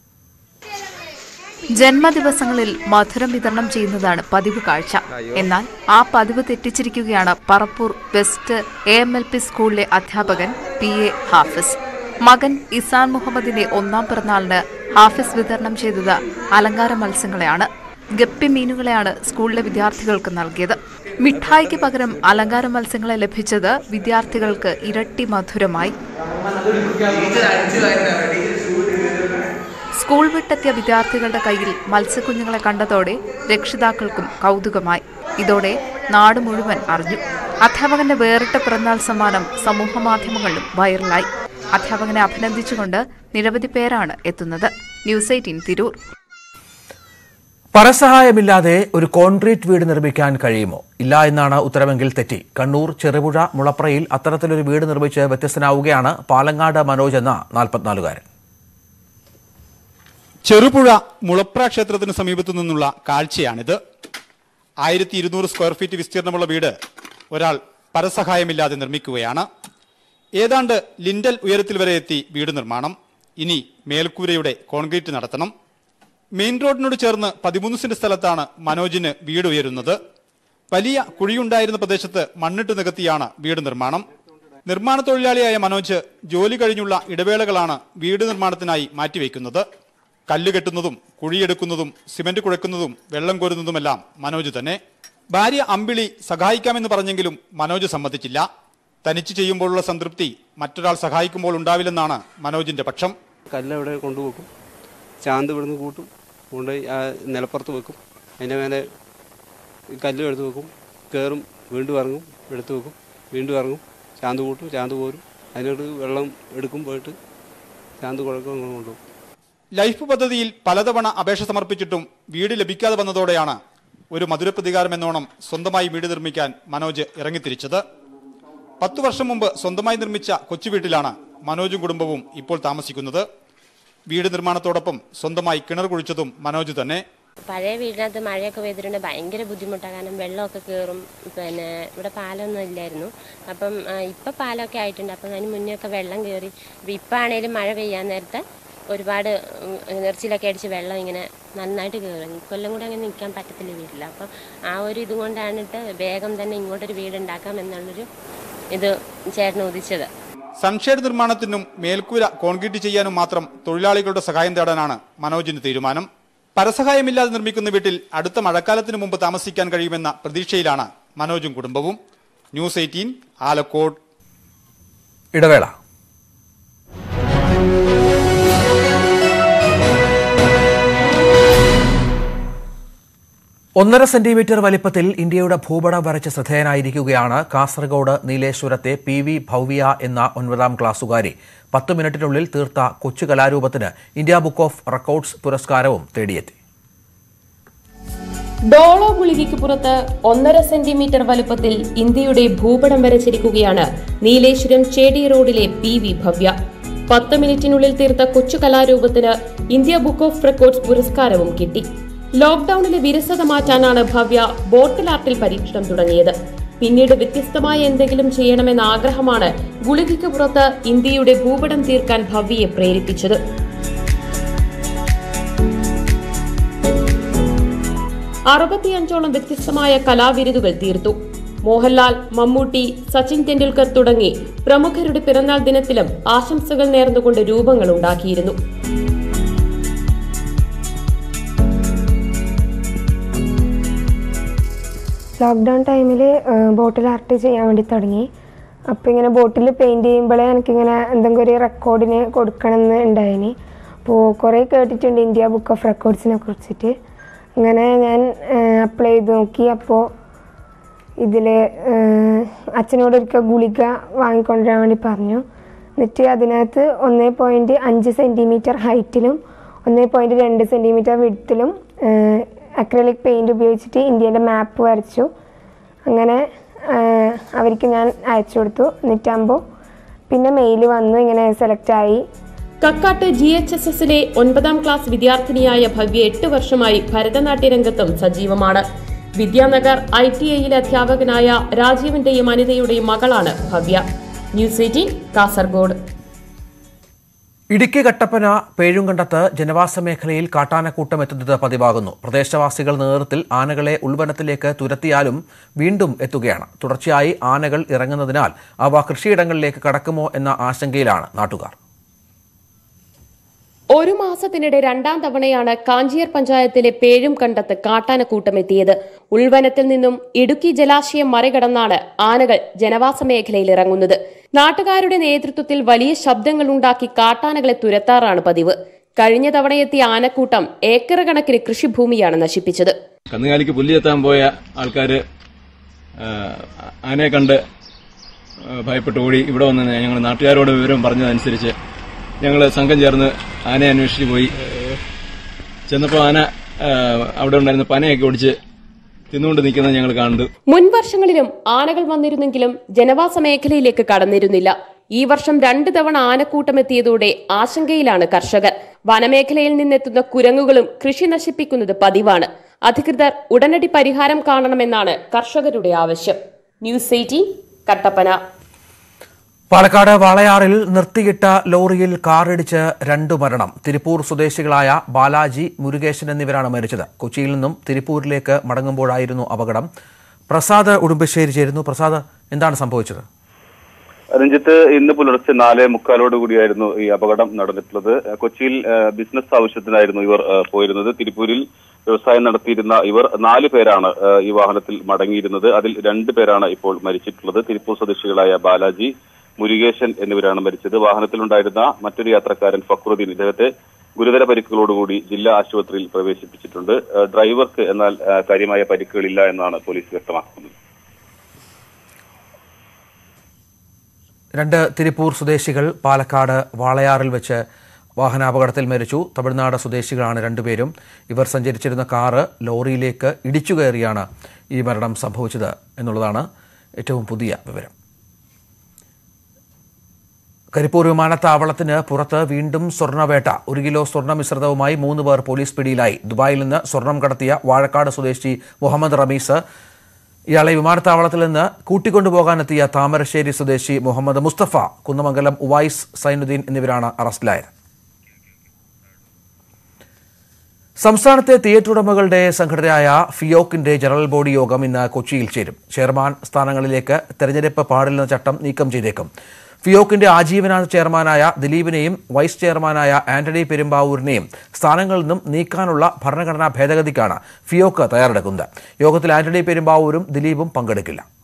S20: ജന്മദിവസങ്ങളിൽ മധുരം വിതരണം ചെയ്യുന്നതാണ് പതിവ് കാഴ്ച. എന്നാൽ ആ പതിവ് തെറ്റിച്ചിരിക്കുകയാണ് പറപ്പൂർ വെസ്റ്റ് AMLP സ്കൂളിലെ അധ്യാപകൻ PA ഹാഫിസ്. മകൻ ഇസാൻ മുഹമ്മദിന്റെ 1ാം പിറന്നാളിന് ഹാഫിസ് വിതരണം ചെയ്തത് അലങ്കാര മത്സ്യങ്ങളെയാണ്. ഗപ്പി മീനുകളെയാണ് സ്കൂളിലെ വിദ്യാർത്ഥികൾക്ക് നൽകിയത്. മിഠായിക്ക് പകരം അലങ്കാര മത്സ്യങ്ങളെ ലഭിച്ചത് വിദ്യാർത്ഥികൾക്ക് ഇരട്ടി മധുരമായി. സ്കൂൾ വിട്ടെത്തിയ വിദ്യാർത്ഥികളുടെ കയ്യിൽ മത്സ്യക്കുഞ്ഞുങ്ങളെ കണ്ടതോടെ രക്ഷിതാക്കൾക്കും കൗതുകമായി. ഇതോടെ നാട് മുഴുവൻ അറിഞ്ഞു. അധ്യാപകന്റെ വേറിട്ട പിറന്നാൾ സമ്മാനം സമൂഹമാധ്യമങ്ങളിലും വൈറലായി. അധ്യാപകനെ അഭിനന്ദിച്ചുകൊണ്ട് നിരവധി പേരാണ് എത്തുന്നത്. ന്യൂസ് 18 തിരൂർ.
S1: പരസഹായമില്ലാതെ ഒരു കോൺക്രീറ്റ് വീട് നിർമ്മിക്കാൻ കഴിയുമോ? ഇല്ല എന്നാണ് ഉത്തരവെങ്കിൽ തെറ്റി. കണ്ണൂർ ചെറുപുഴ മുളപ്രയിൽ അത്തരത്തിലൊരു വീട് നിർമ്മിച്ച് വ്യത്യസ്തനാവുകയാണ് പാലങ്ങാട് മനോജ് എന്ന 44-കാരൻ.
S14: ചെറുപുഴ മുളപ്ര ക്ഷേത്രത്തിന് സമീപത്തു നിന്നുള്ള കാഴ്ചയാണിത്. 1200 സ്ക്വയർ ഫീറ്റ് വിസ്തീർണമുള്ള വീട് ഒരാൾ പരസഹായമില്ലാതെ നിർമ്മിക്കുകയാണ്. ഏതാണ്ട് ലിൻഡൽ ഉയരത്തിൽ വരെ എത്തി വീട് നിർമ്മാണം. ഇനി മേൽക്കൂരയുടെ കോൺക്രീറ്റ് നടത്തണം. മെയിൻ റോഡിനോട് ചേർന്ന് 13 സെന്റ് സ്ഥലത്താണ് മനോജിന് വീട് ഉയരുന്നത്. വലിയ കുഴിയുണ്ടായിരുന്ന പ്രദേശത്ത് മണ്ണിട്ട് നികത്തിയാണ് വീട് നിർമ്മാണം. നിർമ്മാണ തൊഴിലാളിയായ മനോജ് ജോലി കഴിഞ്ഞുള്ള ഇടവേളകളാണ് വീട് നിർമ്മാണത്തിനായി മാറ്റിവെക്കുന്നത്. കല്ല് കെട്ടുന്നതും കുഴിയെടുക്കുന്നതും സിമന്റ് കുഴക്കുന്നതും വെള്ളം കോരുന്നതുമെല്ലാം മനോജ് തന്നെ. ഭാര്യ അമ്പിളി സഹായിക്കാമെന്ന് പറഞ്ഞെങ്കിലും മനോജ് സമ്മതിച്ചില്ല. തനിച്ച് ചെയ്യുമ്പോഴുള്ള സംതൃപ്തി മറ്റൊരാൾ സഹായിക്കുമ്പോൾ ഉണ്ടാവില്ലെന്നാണ് മനോജിന്റെ പക്ഷം.
S11: കല്ല് അവിടെ കൊണ്ടുപോകും, ചാന്ത് ഇവിടുന്ന് കൂട്ടും, കൊണ്ട് നിലപ്പുറത്ത് വെക്കും, അതിൻ്റെ മേലെ കല്ല് എടുത്ത് വെക്കും, കയറും, വീണ്ടും ഇറങ്ങും, എടുത്ത് വെക്കും, വീണ്ടും ഇറങ്ങും, ചാന്ത് കൂട്ടും, ചാന്ത് പോരും, അതിനോട് വെള്ളം എടുക്കും, പോയിട്ട് ചാന്ത് കുഴക്കും, കൊണ്ടുപോകും.
S14: ലൈഫ് പദ്ധതിയിൽ പലതവണ അപേക്ഷ സമർപ്പിച്ചിട്ടും വീട് ലഭിക്കാതെ വന്നതോടെയാണ് ഒരു മധുരപ്രതികാരം എന്നോണം സ്വന്തമായി വീട് നിർമ്മിക്കാൻ മനോജ് ഇറങ്ങിത്തിരിച്ചത്. 10 വർഷം മുമ്പ് സ്വന്തമായി നിർമ്മിച്ച കൊച്ചുവീട്ടിലാണ് മനോജും കുടുംബവും ഇപ്പോൾ താമസിക്കുന്നത്. വീട് നിർമ്മാണത്തോടൊപ്പം സ്വന്തമായി കിണർ കുഴിച്ചതും മനോജ് തന്നെ.
S4: പഴയ വീടിനകത്ത് മഴയൊക്കെ പെയ്തിട്ടുണ്ട് ഭയങ്കര ബുദ്ധിമുട്ടാണ്. കാരണം വെള്ളമൊക്കെ കയറും. പിന്നെ ഇവിടെ പാലമൊന്നും ഇല്ലായിരുന്നു. അപ്പം ഇപ്പം പാലമൊക്കെ ആയിട്ടുണ്ട്. അപ്പം അതിന് മുന്നേ ഒക്കെ വെള്ളം കയറി. ഇപ്പം ആണെങ്കിലും മഴ പെയ്യാൻ നേരത്തെ ഒരുപാട് നെർച്ചിലൊക്കെ അടിച്ച് വെള്ളം ഇങ്ങനെ നന്നായിട്ട് കയറും. ഇക്കൊല്ലം കൂടെ അങ്ങനെ നിൽക്കാൻ പറ്റത്തില്ല വീട്ടിൽ. അപ്പം ആ ഒരു ഇതുകൊണ്ടാണിട്ട് വേഗം തന്നെ ഇങ്ങോട്ടൊരു വീടുണ്ടാക്കാം എന്നുള്ളൊരു ഇത് ചേട്ടന് ഉദിച്ചത്.
S14: സൺഷെയ്ഡ് നിർമ്മാണത്തിനും മേൽക്കൂര കോൺക്രീറ്റ് ചെയ്യാനും മാത്രം തൊഴിലാളികളുടെ സഹായം തേടാനാണ് മനോജിന് തീരുമാനം. പരസഹായമില്ലാതെ നിർമ്മിക്കുന്ന വീട്ടിൽ അടുത്ത മഴക്കാലത്തിന് മുമ്പ് താമസിക്കാൻ കഴിയുമെന്ന പ്രതീക്ഷയിലാണ് മനോജും കുടുംബവും. ന്യൂസ് 18 ആലക്കോട്.
S1: ഇടവേള. 1.5 സെന്റിമീറ്റർ വലിപ്പത്തിൽ ഇന്ത്യയുടെ ഭൂപടം വരച്ച് ശ്രദ്ധേയനായിരിക്കുകയാണ് കാസർഗോഡ് നീലേശ്വരത്തെ PV ഭവ്യ എന്ന 9ാം ക്ലാസ്സുകാരി. 10 മിനിറ്റിനുള്ളിൽ തീർത്ത കൊച്ചു കലാരൂപത്തിന് ഇന്ത്യ ബുക്ക് ഓഫ് റെക്കോർഡ്സ് പുരസ്കാരവും തേടിയെത്തി.
S2: ഡോളോ ഗുളികയ്ക്ക് പുറത്ത് 1.5 സെന്റിമീറ്റർ വലുപ്പത്തിൽ ഇന്ത്യയുടെ ഭൂപടം വരച്ചിരിക്കുകയാണ് നീലേശ്വരം ചേടി റോഡിലെ PV ഭവ്യ. 10 മിനിറ്റിനുള്ളിൽ തീർത്ത കൊച്ചു കലാരൂപത്തിന് ഇന്ത്യ ബുക്ക് ഓഫ് റെക്കോർഡ്സ് പുരസ്കാരവും കിട്ടി. ലോക്ഡൌണിലെ വിരസത മാറ്റാനാണ് ഭവ്യ ബോട്ടിൽ ആർട്ടിൽ പരീക്ഷണം തുടങ്ങിയത്. പിന്നീട് വ്യത്യസ്തമായ എന്തെങ്കിലും ചെയ്യണമെന്ന ആഗ്രഹമാണ് ഗുളികയ്ക്ക് പുറത്ത് ഇന്ത്യയുടെ ഭൂപടം തീർക്കാൻ ഭവ്യയെ പ്രേരിപ്പിച്ചത്. അറുപത്തിയഞ്ചോളം വ്യത്യസ്തമായ കലാവിരുതുകൾ തീർത്തു. മോഹൻലാൽ, മമ്മൂട്ടി, സച്ചിൻ തെണ്ടുൽക്കർ തുടങ്ങി പ്രമുഖരുടെ പിറന്നാൾ ദിനത്തിലും ആശംസകൾ നേർന്നുകൊണ്ട് രൂപങ്ങൾ ഉണ്ടാക്കിയിരുന്നു.
S5: ലോക്ക്ഡൗൺ ടൈമിൽ ബോട്ടിൽ ആർട്ട് ചെയ്യാൻ വേണ്ടി തുടങ്ങി. അപ്പോൾ ഇങ്ങനെ ബോട്ടിൽ പെയിൻറ് ചെയ്യുമ്പോഴേ എനിക്കിങ്ങനെ എന്തെങ്കിലും ഒരു റെക്കോർഡിന് കൊടുക്കണമെന്ന് ഉണ്ടായിന്. അപ്പോൾ കുറേ കേട്ടിട്ടുണ്ട് ഇന്ത്യ ബുക്ക് ഓഫ് റെക്കോർഡ്സിനെ കുറിച്ചിട്ട്. അങ്ങനെ ഞാൻ അപ്ലൈ ചെയ്ത് നോക്കി. അപ്പോൾ ഇതിൽ അച്ഛനോട് ഒരിക്കൽ ഗുളിക വാങ്ങിക്കൊണ്ടുവരാൻ വേണ്ടി പറഞ്ഞു. എന്നിട്ട് അതിനകത്ത് 1.5 സെൻറ്റിമീറ്റർ ഹൈറ്റിലും 1.2 സെൻറ്റിമീറ്റർ വിഡ്ത്തിലും അക്രലിക് പെയിൻറ് ഉപയോഗിച്ചിട്ട് ഇന്ത്യയുടെ മാപ്പ് വരച്ചു. അങ്ങനെ അവർക്ക് ഞാൻ അയച്ചു കൊടുത്തു. എന്നിട്ടാകുമ്പോൾ പിന്നെ മെയിൽ വന്നു, ഇങ്ങനെ സെലക്ട് ആയി.
S2: കക്കാട്ട് GHSSലെ 9ാം ക്ലാസ് വിദ്യാർത്ഥിനിയായ ഭവ്യ 8 വർഷമായി ഭരതനാട്യ രംഗത്തും സജീവമാണ്. വിദ്യാനഗർ ITIയിലെ അധ്യാപകനായ രാജീവിന്റെയും അനിതയുടെയും മകളാണ് ഭവ്യ. ന്യൂസ് 18 കാസർഗോഡ്.
S1: ഇടുക്കി കട്ടപ്പന പേഴുംകണ്ടത്ത് ജനവാസ മേഖലയിൽ കാട്ടാനക്കൂട്ടം എത്തുന്നത് പതിവാകുന്നു. പ്രദേശവാസികൾ നേതൃത്വത്തിൽ ആനകളെ ഉൾവനത്തിലേക്ക് തുരത്തിയാലും വീണ്ടും എത്തുകയാണ്. തുടർച്ചയായി ആനകൾ ഇറങ്ങുന്നതിനാൽ അവ കൃഷിയിടങ്ങളിലേക്ക് കടക്കുമോ എന്ന ആശങ്കയിലാണ് നാട്ടുകാർ.
S2: ഒരു മാസത്തിനിടെ 2ാം തവണയാണ് കാഞ്ചിയാർ പഞ്ചായത്തിലെ പേഴുംകണ്ടത്ത് കാട്ടാനക്കൂട്ടം എത്തിയത്. ഉൾവനത്തിൽ നിന്നും ഇടുക്കി ജലാശയം മറികടന്നാണ് ആനകൾ ജനവാസ മേഖലയിൽ ഇറങ്ങുന്നത്. നാട്ടുകാരുടെ നേതൃത്വത്തിൽ വലിയ ശബ്ദങ്ങൾ ഉണ്ടാക്കി കാട്ടാനകളെ തുരത്താറാണ് പതിവ്. കഴിഞ്ഞ തവണ എത്തിയ ആനക്കൂട്ടം ഏക്കർ കണക്കിന് കൃഷിഭൂമിയാണ് നശിപ്പിച്ചത്.
S6: കന്നുകാലിക്ക് പുല്ല് എത്താൻ പോയ ആൾക്കാര് ആനയെ കണ്ട് ഭയപ്പെട്ട് ഓടി ഇവിടെ വന്ന് ഞങ്ങൾ നാട്ടുകാരോട് വിവരം പറഞ്ഞതനുസരിച്ച് ഞങ്ങൾ സംഘം ചേർന്ന് ആനയെ അന്വേഷിച്ച് പോയി. ചെന്നപ്പോൾ ആന അവിടെ ഉണ്ടായിരുന്ന പനയൊക്കെ ഓടിച്ച് തിന്നുകൊണ്ട് നിൽക്കുന്നത് ഞങ്ങൾ കാണുന്നു.
S2: മുൻ വർഷങ്ങളിലും ആനകൾ വന്നിരുന്നെങ്കിലും ജനവാസ മേഖലയിലേക്ക് കടന്നിരുന്നില്ല. ഈ വർഷം 2 തവണ ആനക്കൂട്ടം എത്തിയതോടെ ആശങ്കയിലാണ് കർഷകർ. വനമേഖലയിൽ നിന്നെത്തുന്ന കുരങ്ങുകളും കൃഷി നശിപ്പിക്കുന്നത് പതിവാണ്. അധികൃതർ ഉടനടി പരിഹാരം കാണണമെന്നാണ് കർഷകരുടെ ആവശ്യം. ന്യൂസ് 18 കട്ടപ്പന.
S1: പാലക്കാട് വാളയാറിൽ നിർത്തിയിട്ട ലോറിയിൽ കാറിടിച്ച് 2 മരണം. തിരുപ്പൂർ സ്വദേശികളായ ബാലാജി, മുരുകേശൻ എന്നിവരാണ് മരിച്ചത്. കൊച്ചിയിൽ നിന്നും തിരുപ്പൂരിലേക്ക് മടങ്ങുമ്പോഴായിരുന്നു അപകടം. പ്രസാദ് ഉടുമ്പശ്ശേരി ചേരുന്നു. പ്രസാദ്, എന്താണ് സംഭവിച്ചത്?
S7: രഞ്ജിത്ത്, ഇന്ന് പുലർച്ചെ 4:45 കൂടിയായിരുന്നു ഈ അപകടം നടന്നിട്ടുള്ളത്. കൊച്ചിയിൽ ബിസിനസ് ആവശ്യത്തിനായിരുന്നു ഇവർ പോയിരുന്നത്. തിരുപ്പൂരിൽ വ്യവസായം നടത്തിയിരുന്ന ഇവർ 4 പേരാണ് ഈ വാഹനത്തിൽ മടങ്ങിയിരുന്നത്. അതിൽ 2 പേരാണ് ഇപ്പോൾ മരിച്ചിട്ടുള്ളത്. തിരുപ്പൂർ സ്വദേശികളായ ബാലാജി, മുരുകേശൻ എന്നിവരാണ് മരിച്ചത്. വാഹനത്തിലുണ്ടായിരുന്ന മറ്റൊരു യാത്രക്കാരൻ ഫക്രുദ്ദീൻ, ഇദ്ദേഹത്തെ ഗുരുതര പരിക്കുകളോടുകൂടി ജില്ലാ ആശുപത്രിയിൽ പ്രവേശിപ്പിച്ചിട്ടുണ്ട്. ഡ്രൈവർക്ക് എന്നാൽ കാര്യമായ പരിക്കുകളില്ല എന്നാണ് പോലീസ് വ്യക്തമാക്കുന്നത്.
S1: 2 തിരുപ്പൂർ സ്വദേശികൾ പാലക്കാട് വാളയാറിൽ വെച്ച് വാഹനാപകടത്തിൽ മരിച്ചു. തമിഴ്നാട് സ്വദേശികളാണ് 2 പേരും. ഇവർ സഞ്ചരിച്ചിരുന്ന കാറ് ലോറിയിലേക്ക് ഇടിച്ചു കയറിയാണ് ഈ മരണം സംഭവിച്ചത് എന്നുള്ളതാണ് ഏറ്റവും പുതിയ വിവരം. കരിപ്പൂർ വിമാനത്താവളത്തിന് പുറത്ത് വീണ്ടും സ്വർണ്ണവേട്ട. 1 കിലോ സ്വർണ്ണ മിശ്രിതവുമായി 3 പേർ പോലീസ് പിടിയിലായി. ദുബായിൽ നിന്ന് സ്വർണം കടത്തിയ വാഴക്കാട് സ്വദേശി മുഹമ്മദ് റമീസ്, ഇയാളെ വിമാനത്താവളത്തിൽ നിന്ന് കൂട്ടിക്കൊണ്ടുപോകാനെത്തിയ താമരശ്ശേരി സ്വദേശി മുഹമ്മദ് മുസ്തഫ, കുന്നമംഗലം ഉവൈസ് സൈനുദ്ദീൻ എന്നിവരാണ് അറസ്റ്റിലായത്. സംസ്ഥാനത്തെ തിയേറ്റർ ഉടമകളുടെ സംഘടനയായ ഫിയോക്കിന്റെ ജനറൽ ബോഡി യോഗം ഇന്ന് കൊച്ചിയിൽ ചേരും. ചെയർമാൻ സ്ഥാനങ്ങളിലേക്ക് തെരഞ്ഞെടുപ്പ് പാടില്ലെന്ന ചട്ടം നീക്കം ചെയ്തേക്കും. ഫിയോക്കിന്റെ ആജീവനാന്ത ചെയർമാനായ ദിലീപിനെയും വൈസ് ചെയർമാനായ ആന്റണി പെരുമ്പാവൂരിനെയും സ്ഥാനങ്ങളിൽ നിന്നും നീക്കാനുള്ള ഭരണഘടനാ ഭേദഗതിക്കാണ് ഫിയോക്ക് തയ്യാറെടുക്കുന്നത്. യോഗത്തിൽ ആന്റണി പെരുമ്പാവൂരും ദിലീപും പങ്കെടുക്കില്ല.